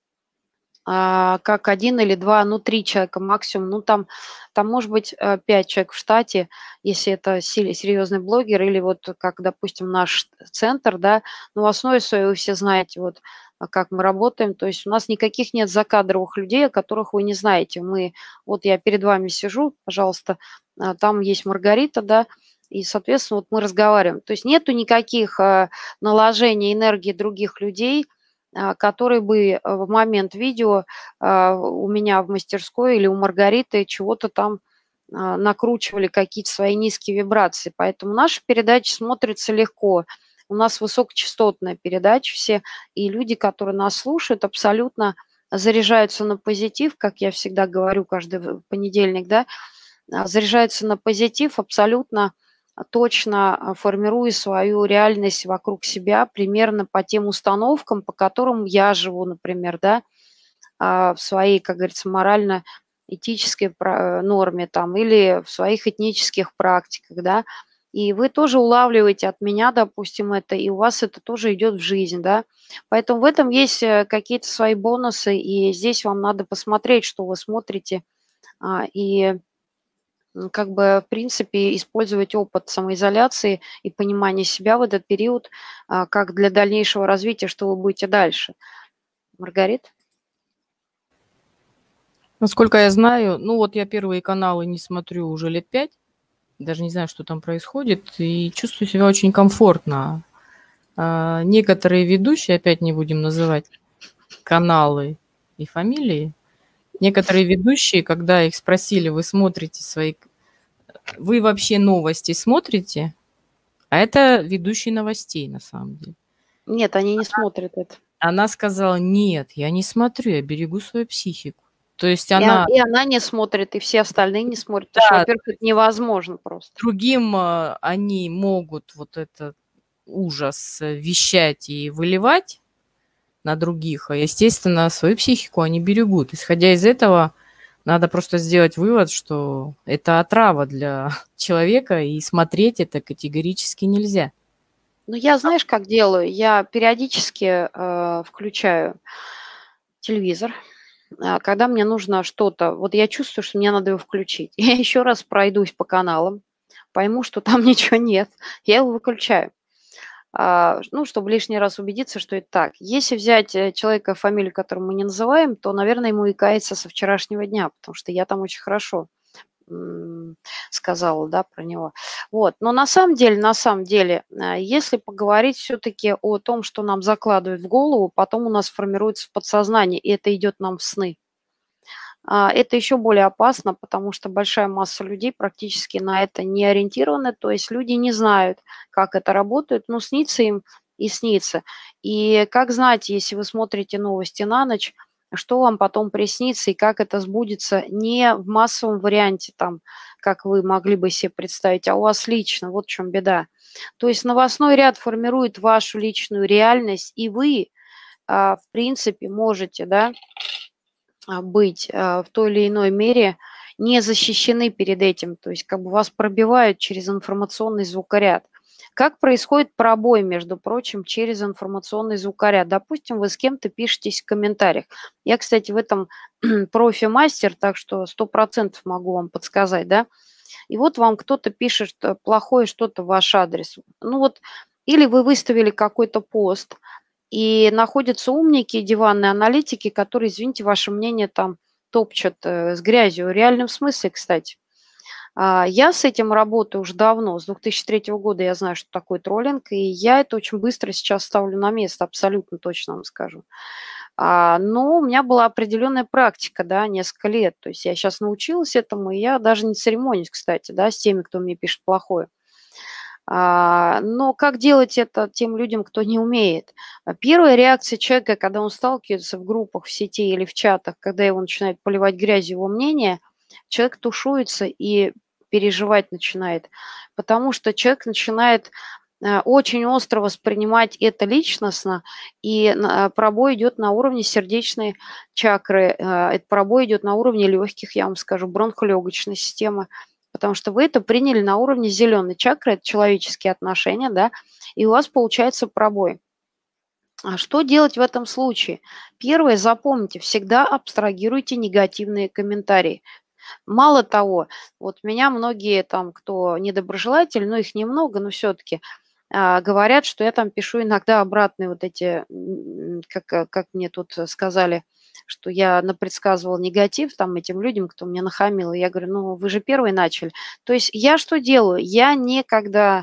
как один или 2, ну, 3 человека максимум. Ну, там может быть, 5 человек в штате, если это серьезный блогер, или вот как, допустим, наш центр, да. Но в основе своей вы все знаете, вот, как мы работаем. То есть у нас никаких нет закадровых людей, о которых вы не знаете. Вот я перед вами сижу, пожалуйста, там есть Маргарита, да, и, соответственно, вот мы разговариваем. То есть нету никаких, наложений энергии других людей, которые бы, в момент видео, у меня в мастерской или у Маргариты чего-то там, накручивали, какие-то свои низкие вибрации. Поэтому наша передача смотрится легко. У нас высокочастотная передача все, и люди, которые нас слушают, абсолютно заряжаются на позитив, как я всегда говорю каждый понедельник, да, заряжаются на позитив абсолютно точно, формируя свою реальность вокруг себя примерно по тем установкам, по которым я живу, например, да, в своей, как говорится, морально-этической норме там или в своих этнических практиках, да. И вы тоже улавливаете от меня, допустим, это, и у вас это тоже идет в жизнь, да. Поэтому в этом есть какие-то свои бонусы, и здесь вам надо посмотреть, что вы смотрите, и как бы, в принципе, использовать опыт самоизоляции и понимания себя в этот период, как для дальнейшего развития, что вы будете дальше. Маргарит? Насколько я знаю, ну вот я первые каналы не смотрю уже лет 5, даже не знаю, что там происходит, и чувствую себя очень комфортно. Некоторые ведущие, опять не будем называть каналы и фамилии, некоторые ведущие, когда их спросили: "Вы смотрите свои вы вообще новости смотрите?" А это ведущий новостей на самом деле. Нет, они не смотрят это. Она сказала: "Нет, я не смотрю, я берегу свою психику". То есть И она, она не смотрит, и все остальные не смотрят, потому что, да, во-первых, это невозможно просто. другим, они могут вот этот ужас, вещать и выливать на других, а, естественно, свою психику они берегут. Исходя из этого, надо просто сделать вывод, что это отрава для человека, и смотреть это категорически нельзя. Ну, я, знаешь, как делаю? Я периодически, включаю телевизор, когда мне нужно что-то, вот я чувствую, что мне надо его включить. Я еще раз пройдусь по каналам, пойму, что там ничего нет, я его выключаю. Ну, чтобы лишний раз убедиться, что это так. Если взять, человека, фамилию которого мы не называем, то, наверное, ему и каяться со вчерашнего дня, потому что я там очень хорошо м, сказала, да, про него. Вот. Но на самом деле, если поговорить все-таки о том, что нам закладывают в голову, потом у нас формируется в подсознании, и это идет нам в сны. Это еще более опасно, потому что большая масса людей практически на это не ориентированы, то есть люди не знают, как это работает, но снится им и снится. И как знать, если вы смотрите новости на ночь, что вам потом приснится и как это сбудется не в массовом варианте, там, как вы могли бы себе представить, а у вас лично. Вот в чем беда. То есть новостной ряд формирует вашу личную реальность, и вы, в принципе, можете, да, быть, в той или иной мере не защищены перед этим. То есть как бы вас пробивают через информационный звукоряд. Как происходит пробой, между прочим, через информационный звукоряд? Допустим, вы с кем-то пишетесь в комментариях. Я, кстати, в этом профи-мастер, так что 100% могу вам подсказать, да. И вот вам кто-то пишет плохое что-то в ваш адрес. Ну вот, или вы выставили какой-то пост, и находятся умники, диванные аналитики, которые, извините, ваше мнение там топчут с грязью. В реальном смысле, кстати. Я с этим работаю уже давно, с 2003 года я знаю, что такое троллинг, и я это очень быстро сейчас ставлю на место, абсолютно точно вам скажу. Но у меня была определенная практика, да, несколько лет. То есть я сейчас научилась этому, и я даже не церемонюсь, кстати, да, с теми, кто мне пишет плохое. Но как делать это тем людям, кто не умеет? Первая реакция человека, когда он сталкивается в группах, в сети или в чатах, когда его начинают поливать грязью его мнение, человек тушуется и переживать начинает, потому что человек начинает очень остро воспринимать это личностно, и пробой идет на уровне сердечной чакры, этот пробой идет на уровне легких, я вам скажу, бронхолегочной системы, потому что вы это приняли на уровне зеленой чакры, это человеческие отношения, да, и у вас получается пробой. Что делать в этом случае? Первое, запомните, всегда абстрагируйте негативные комментарии. Мало того, вот меня многие там, кто недоброжелатель, ну их немного, но все-таки говорят, что я там пишу иногда обратные вот эти, как мне тут сказали, что я напредсказывала негатив там этим людям, кто мне нахамил. И я говорю, ну вы же первые начали. То есть я что делаю? Я никогда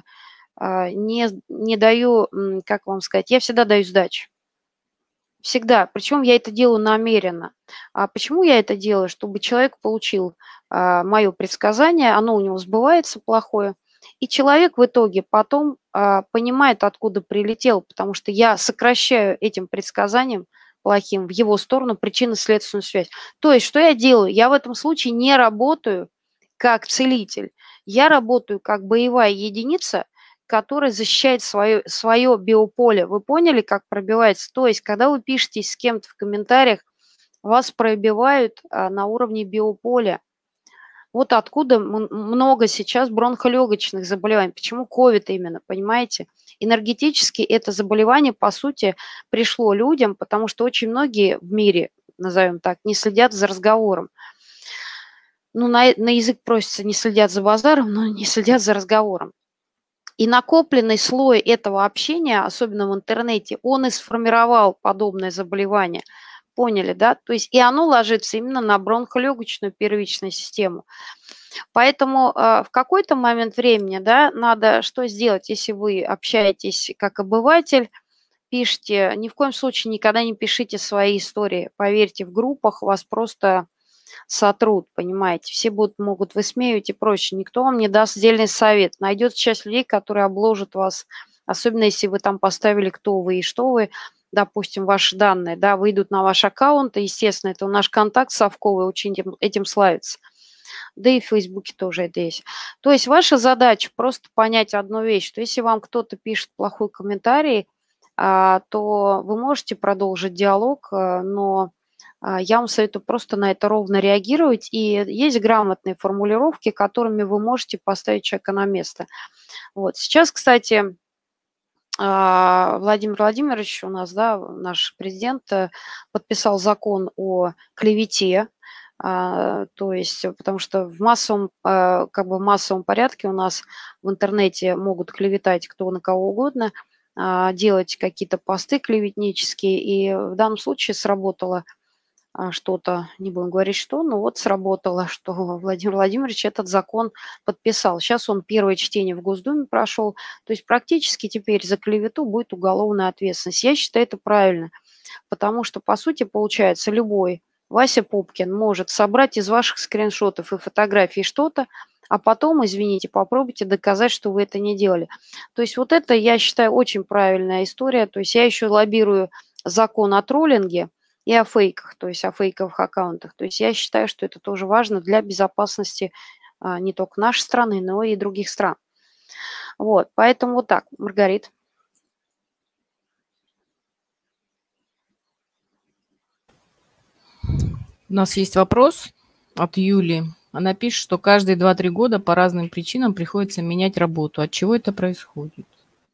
не даю, как вам сказать, я всегда даю сдачи. Всегда. Причем я это делаю намеренно. А почему я это делаю? Чтобы человек получил мое предсказание, оно у него сбывается плохое, и человек в итоге потом понимает, откуда прилетел, потому что я сокращаю этим предсказанием плохим в его сторону причинно-следственную связь. То есть что я делаю? Я в этом случае не работаю как целитель. Я работаю как боевая единица, который защищает свое биополе. Вы поняли, как пробивается? То есть, когда вы пишетесь с кем-то в комментариях, вас пробивают на уровне биополя. Вот откуда много сейчас бронхолегочных заболеваний. Почему ковид именно, понимаете? Энергетически это заболевание, по сути, пришло людям, потому что очень многие в мире, назовем так, не следят за разговором. Ну, на язык просится, не следят за базаром, но не следят за разговором. И накопленный слой этого общения, особенно в интернете, он и сформировал подобное заболевание. Поняли, да? То есть и оно ложится именно на бронхолегочную первичную систему. Поэтому в какой-то момент времени, да, надо что сделать, если вы общаетесь как обыватель, пишите, ни в коем случае никогда не пишите свои истории. Поверьте, в группах вас просто сотрут, понимаете. Все могут высмеивать и прочее. Никто вам не даст отдельный совет. Найдется часть людей, которые обложат вас, особенно если вы там поставили, кто вы и что вы, допустим, ваши данные, да, выйдут на ваш аккаунт, и, естественно, это наш контакт совковый, очень этим славится. Да и в Фейсбуке тоже это есть. То есть ваша задача просто понять одну вещь, что если вам кто-то пишет плохой комментарий, то вы можете продолжить диалог, но я вам советую просто на это ровно реагировать. И есть грамотные формулировки, которыми вы можете поставить человека на место. Вот. Сейчас, кстати, Владимир Владимирович у нас, да, наш президент, подписал закон о клевете. То есть, потому что в массовом, как бы в массовом порядке у нас в интернете могут клеветать кто на кого угодно, делать какие-то посты клеветнические. И в данном случае сработало что-то, не будем говорить что, но вот сработало, что Владимир Владимирович этот закон подписал. Сейчас он первое чтение в Госдуме прошел. То есть практически теперь за клевету будет уголовная ответственность. Я считаю это правильно, потому что, по сути, получается, любой Вася Пупкин может собрать из ваших скриншотов и фотографий что-то, а потом, извините, попробуйте доказать, что вы это не делали. То есть вот это, я считаю, очень правильная история. То есть я еще лоббирую закон о троллинге и о фейках, то есть о фейковых аккаунтах. То есть я считаю, что это тоже важно для безопасности не только нашей страны, но и других стран. Вот, поэтому вот так, Маргарит. У нас есть вопрос от Юли. Она пишет, что каждые 2-3 года по разным причинам приходится менять работу. От чего это происходит?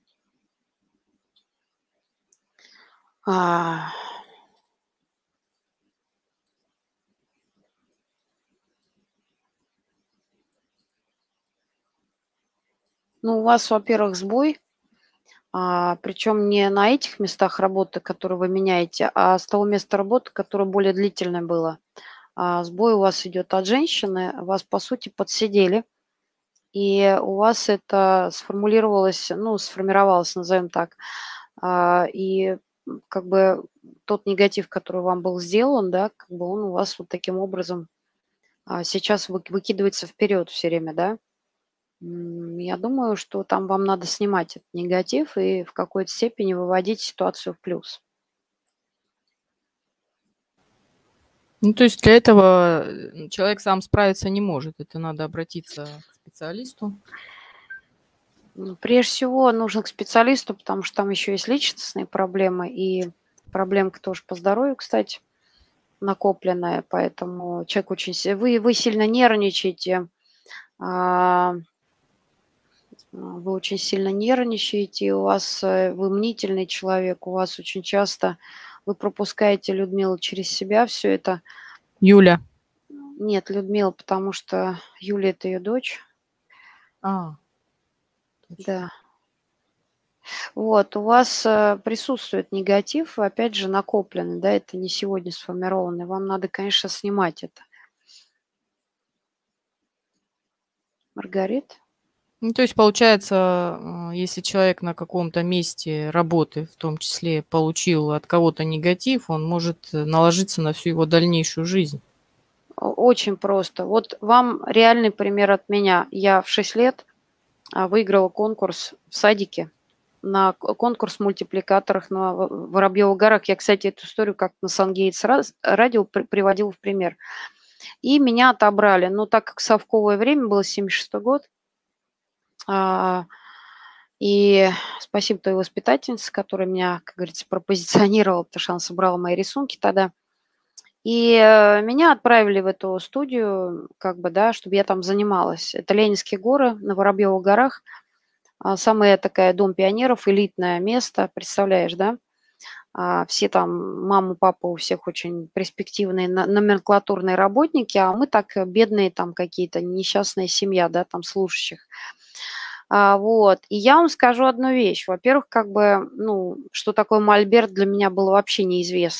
Ну, у вас, во-первых, сбой, причем не на этих местах работы, которые вы меняете, а с того места работы, которое более длительное было. Сбой у вас идет от женщины, вас, по сути, подсидели, и у вас это сформулировалось, ну, сформировалось, назовем так, и как бы тот негатив, который вам был сделан, да, как бы он у вас вот таким образом сейчас выкидывается вперед все время, да. Я думаю, что там вам надо снимать этот негатив и в какой-то степени выводить ситуацию в плюс. Ну, то есть для этого человек сам справиться не может. Это надо обратиться к специалисту. Прежде всего нужно к специалисту, потому что там еще есть личностные проблемы и проблемка тоже по здоровью, кстати, накопленная. Поэтому человек очень... Вы сильно нервничаете, вы очень сильно нервничаете, у вас вы мнительный человек, у вас очень часто вы пропускаете, Людмилу, через себя все это. Юля. Нет, Людмила, потому что Юля – это ее дочь. Точно. Да. Вот, у вас присутствует негатив, опять же, накопленный, да, это не сегодня сформированный. Вам надо, конечно, снимать это. Маргарит? Ну, то есть получается, если человек на каком-то месте работы, в том числе, получил от кого-то негатив, он может наложиться на всю его дальнейшую жизнь. Очень просто. Вот вам реальный пример от меня. Я в 6 лет выиграла конкурс в садике на конкурс в мультипликаторах на Воробьевых горах. Я, кстати, эту историю как на Сангейтс радио приводила в пример. И меня отобрали. Но так как совковое время было, 76-й год, и спасибо той воспитательнице, которая меня, как говорится, пропозиционировала, потому что она собрала мои рисунки тогда. И меня отправили в эту студию, как бы, да, чтобы я там занималась. Это Ленинские горы на Воробьевых горах. Самая такая дом пионеров, элитное место, представляешь, да? Все там, мама, папа у всех очень перспективные номенклатурные работники, а мы так бедные там какие-то, несчастная семья, да, там служащих. Вот. И я вам скажу одну вещь. Во-первых, как бы, ну, что такое мольберт, для меня было вообще неизвестно.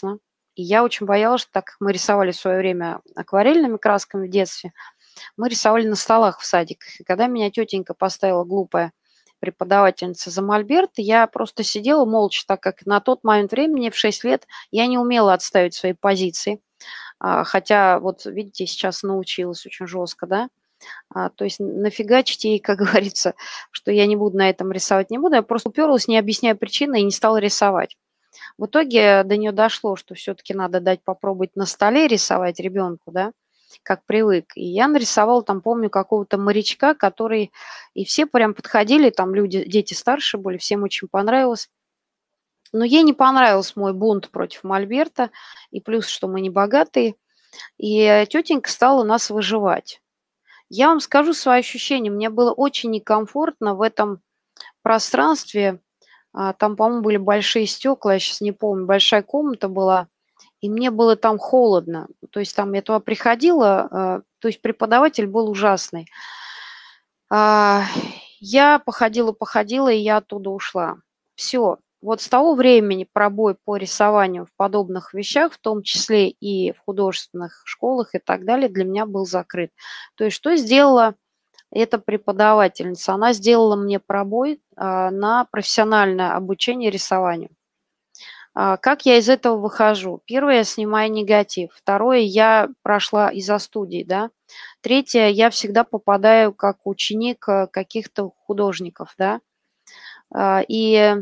И я очень боялась, что так как мы рисовали в свое время акварельными красками в детстве, мы рисовали на столах в садиках. И когда меня тетенька поставила, глупая преподавательница, за мольберт, я просто сидела молча, так как на тот момент времени, в 6 лет, я не умела отставить свои позиции. Хотя, вот видите, сейчас научилась очень жестко, да. То есть нафигачить ей, как говорится, что я не буду на этом рисовать, не буду. Я просто уперлась, не объясняя причины, и не стала рисовать. В итоге до нее дошло, что все-таки надо дать попробовать на столе рисовать ребенку, да, как привык. И я нарисовала там, помню, какого-то морячка, который... И все прям подходили, там люди, дети старше были, всем очень понравилось. Но ей не понравился мой бунт против мольберта, и плюс, что мы не богатые. И тетенька стала нас выживать. Я вам скажу свои ощущения. Мне было очень некомфортно в этом пространстве. Там, по-моему, были большие стекла, я сейчас не помню, большая комната была, и мне было там холодно. То есть там я туда приходила, то есть преподаватель был ужасный. А, Я походила, и я оттуда ушла. Все. Вот с того времени пробой по рисованию в подобных вещах, в том числе и в художественных школах и так далее, для меня был закрыт. То есть что сделала эта преподавательница? Она сделала мне пробой на профессиональное обучение рисованию. Как я из этого выхожу? Первое, я снимаю негатив. Второе, я прошла из-за студий, да. Третье, я всегда попадаю как ученик каких-то художников, да. И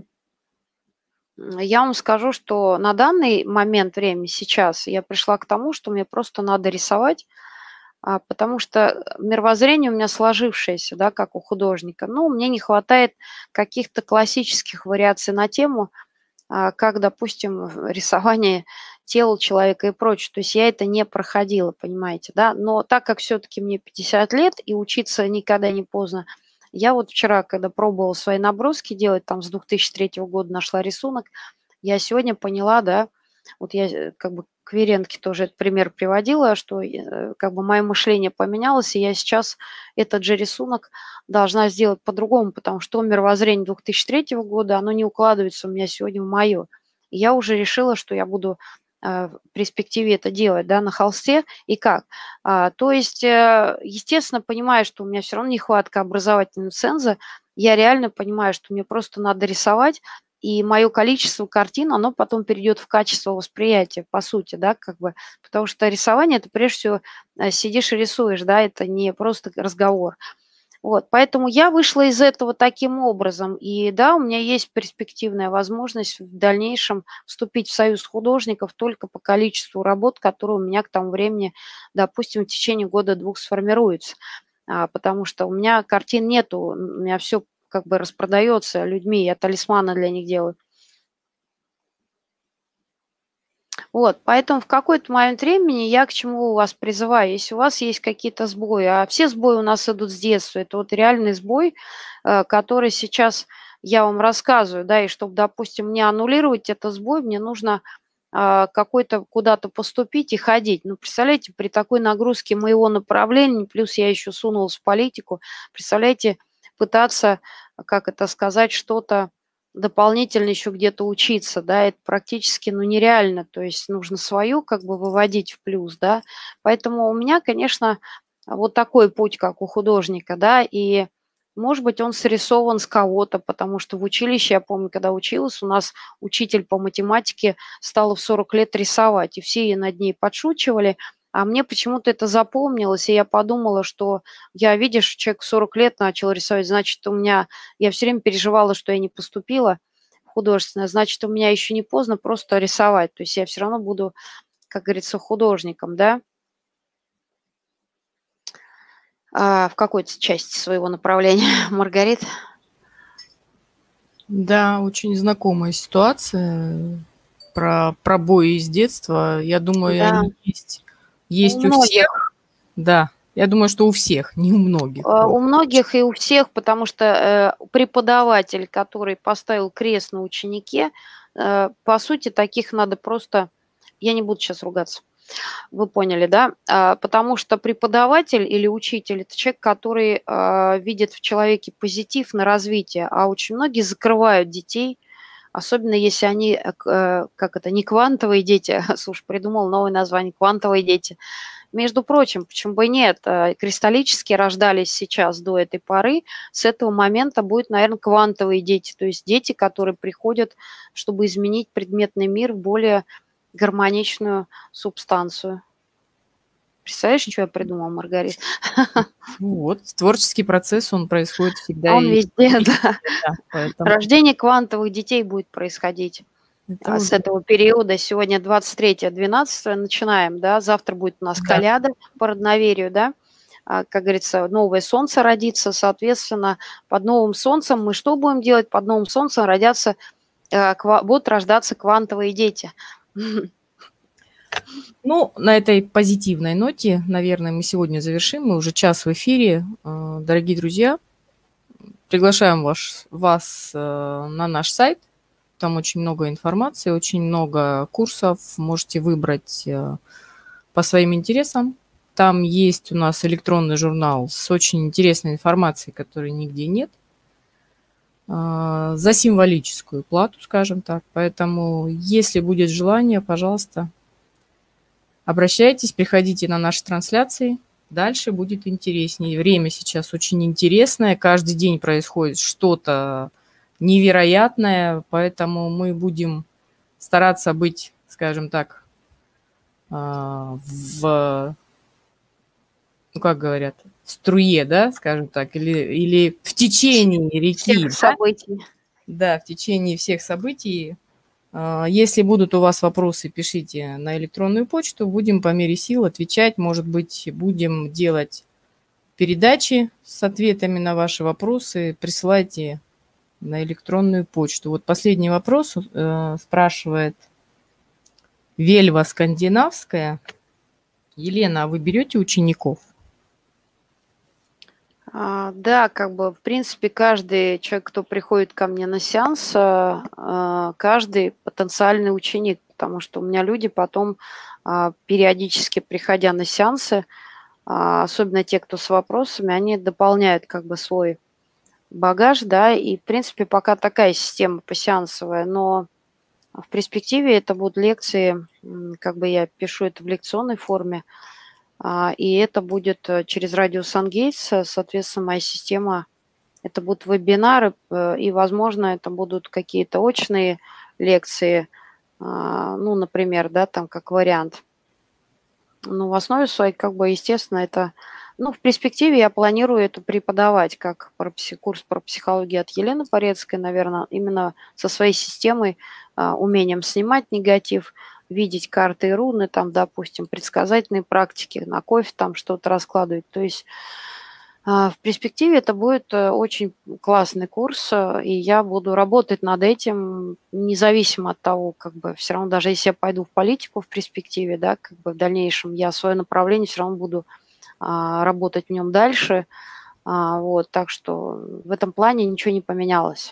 я вам скажу, что на данный момент времени, сейчас, я пришла к тому, что мне просто надо рисовать, потому что мировоззрение у меня сложившееся, да, как у художника. Но мне не хватает каких-то классических вариаций на тему, как, допустим, рисование тела человека и прочее. То есть я это не проходила, понимаете, да. Но так как все-таки мне 50 лет и учиться никогда не поздно, я вот вчера, когда пробовала свои наброски делать, там с 2003 года нашла рисунок, я сегодня поняла, да, вот я как бы к Веренке тоже этот пример приводила, что как бы мое мышление поменялось, и я сейчас этот же рисунок должна сделать по-другому, потому что мировоззрение 2003 года, оно не укладывается у меня сегодня в мое. И я уже решила, что я буду в перспективе это делать, да, на холсте. И как? То есть, естественно, понимаю, что у меня все равно нехватка образовательного ценза. Я реально понимаю, что мне просто надо рисовать, и мое количество картин, оно потом перейдет в качество восприятия, по сути, да, как бы, потому что рисование – это прежде всего сидишь и рисуешь, да, это не просто разговор. Вот, поэтому я вышла из этого таким образом. И да, у меня есть перспективная возможность в дальнейшем вступить в союз художников только по количеству работ, которые у меня к тому времени, допустим, в течение года-двух сформируются. Потому что у меня картин нету, у меня все как бы распродается людьми, я талисманы для них делаю. Вот, поэтому в какой-то момент времени я к чему вас призываю, если у вас есть какие-то сбои, а все сбои у нас идут с детства, это вот реальный сбой, который сейчас я вам рассказываю, да, и чтобы, допустим, мне аннулировать этот сбой, мне нужно какой-то куда-то поступить и ходить. Ну, представляете, при такой нагрузке моего направления, плюс я еще сунулась в политику, представляете, пытаться, как это сказать, что-то дополнительно еще где-то учиться, да, это практически, ну, нереально, то есть нужно свою как бы выводить в плюс, да. Поэтому у меня, конечно, вот такой путь, как у художника, да, и, может быть, он срисован с кого-то, потому что в училище, я помню, когда училась, у нас учитель по математике стала в 40 лет рисовать, и все над ней подшучивали, а мне почему-то это запомнилось, и я подумала, что я, видишь, человек в 40 лет начал рисовать, значит, у меня я все время переживала, что я не поступила в художественное, значит, у меня еще не поздно просто рисовать. То есть я все равно буду, как говорится, художником, да, в какой-то части своего направления. Маргарит? Да, очень знакомая ситуация про пробои из детства. Я думаю, Да, они есть, у есть у многих. всех. Да, я думаю, что у всех, не у многих. Вот. У многих и у всех, потому что преподаватель, который поставил крест на ученике, по сути, таких надо просто... Я не буду сейчас ругаться. Вы поняли, да? Потому что преподаватель или учитель – это человек, который видит в человеке позитив на развитие, а очень многие закрывают детей, особенно если они, как это, не квантовые дети, слушай, придумал новое название, квантовые дети. Между прочим, почему бы и нет, кристаллические рождались сейчас до этой поры, с этого момента будут, наверное, квантовые дети, то есть дети, которые приходят, чтобы изменить предметный мир в более гармоничную субстанцию. Представляешь, что я придумала, Маргарита? Вот, творческий процесс, он происходит всегда Он и везде, везде, да. да, поэтому Рождение квантовых детей будет происходить это с уже этого периода. Сегодня 23-12 начинаем, да, завтра будет у нас да. коляда по родноверию, да. Как говорится, новое солнце родится, соответственно, под новым солнцем мы что будем делать? Под новым солнцем будут рождаться квантовые дети. Ну, на этой позитивной ноте, наверное, мы сегодня завершим. Мы уже час в эфире. Дорогие друзья, приглашаем вас на наш сайт. Там очень много информации, очень много курсов. Можете выбрать по своим интересам. Там есть у нас электронный журнал с очень интересной информацией, которой нигде нет, за символическую плату, скажем так. Поэтому, если будет желание, пожалуйста, обращайтесь, приходите на наши трансляции. Дальше будет интереснее. Время сейчас очень интересное. Каждый день происходит что-то невероятное, поэтому мы будем стараться быть, скажем так, ну, как говорят, в струе, да, скажем так, или в течение реки, Всех да? событий. Да, в течение всех событий. Если будут у вас вопросы, пишите на электронную почту, будем по мере сил отвечать, может быть, будем делать передачи с ответами на ваши вопросы, присылайте на электронную почту. Вот последний вопрос спрашивает Вельва Скандинавская. Елена, а вы берете учеников? Да, как бы, в принципе, каждый человек, кто приходит ко мне на сеанс, каждый потенциальный ученик, потому что у меня люди потом, периодически приходя на сеансы, особенно те, кто с вопросами, они дополняют как бы свой багаж, да, и, в принципе, пока такая система посеансовая, но в перспективе это будут лекции, как бы я пишу это в лекционной форме, и это будет через радио Сангейтс, соответственно, моя система, это будут вебинары, и, возможно, это будут какие-то очные лекции, ну, например, да, там как вариант. Ну, в основе своей, как бы, естественно, это, ну, в перспективе я планирую это преподавать как курс про психологию от Елены Порецкой, наверное, именно со своей системой, умением снимать негатив, видеть карты и руны, там, допустим, предсказательные практики, на кофе там что-то раскладывать. То есть в перспективе это будет очень классный курс, и я буду работать над этим независимо от того, как бы все равно, даже если я пойду в политику в перспективе, да, как бы в дальнейшем, я свое направление все равно буду работать в нем дальше. Вот, так что в этом плане ничего не поменялось.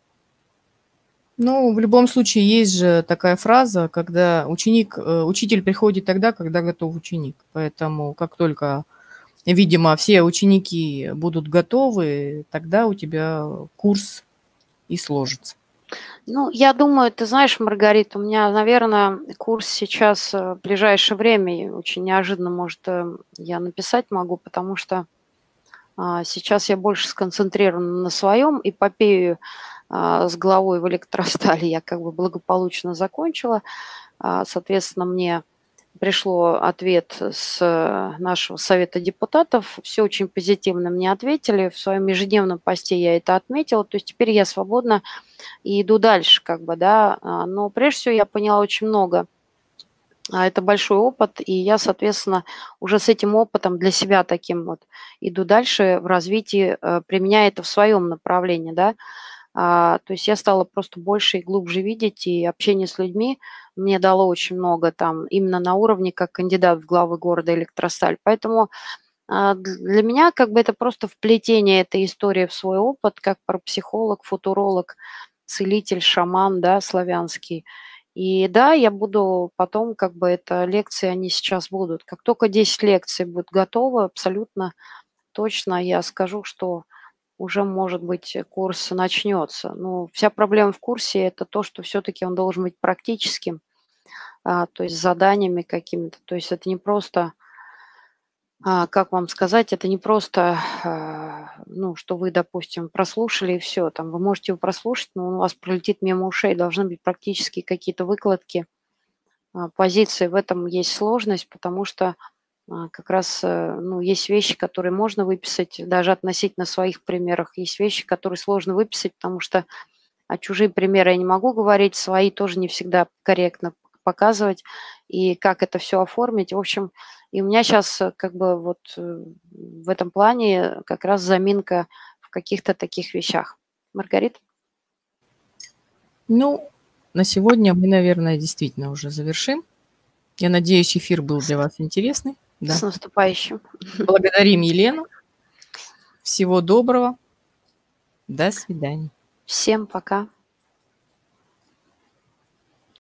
Ну, в любом случае, есть же такая фраза, когда учитель приходит тогда, когда готов ученик. Поэтому как только, видимо, все ученики будут готовы, тогда у тебя курс и сложится. Ну, я думаю, ты знаешь, Маргарита, у меня, наверное, курс сейчас в ближайшее время очень неожиданно, может, я написать могу, потому что сейчас я больше сконцентрирована на своем эпопею с головой в электростали я как бы благополучно закончила. Соответственно, мне пришло ответ с нашего совета депутатов. Все очень позитивно мне ответили. В своем ежедневном посте я это отметила. То есть теперь я свободна и иду дальше, как бы, да. Но прежде всего я поняла очень много. Это большой опыт, и я, соответственно, уже с этим опытом для себя таким вот иду дальше в развитии, применяя это в своем направлении, да. То есть я стала просто больше и глубже видеть, и общение с людьми мне дало очень много там именно на уровне как кандидат в главы города Электросталь. Поэтому для меня как бы это просто вплетение этой истории в свой опыт, как парапсихолог, футуролог, целитель, шаман, да, славянский. И да, я буду потом, как бы это лекции, они сейчас будут. Как только 10 лекций будут готовы, абсолютно точно я скажу, что уже, может быть, курс начнется. Ну, вся проблема в курсе – это то, что все-таки он должен быть практическим, то есть с заданиями какими-то. То есть это не просто, как вам сказать, это не просто, ну, что вы, допустим, прослушали и все. Там вы можете его прослушать, но он у вас пролетит мимо ушей. Должны быть практически какие-то выкладки, позиции. В этом есть сложность, потому что как раз, ну, есть вещи, которые можно выписать даже относительно своих примеров. Есть вещи, которые сложно выписать, потому что чужие примеры я не могу говорить, свои тоже не всегда корректно показывать. И как это все оформить. В общем, и у меня сейчас как бы вот в этом плане как раз заминка в каких-то таких вещах. Маргарита? Ну, на сегодня мы, наверное, действительно уже завершим. Я надеюсь, эфир был для вас интересный. С Да. наступающим. Благодарим Елену. Всего доброго. До свидания. Всем пока.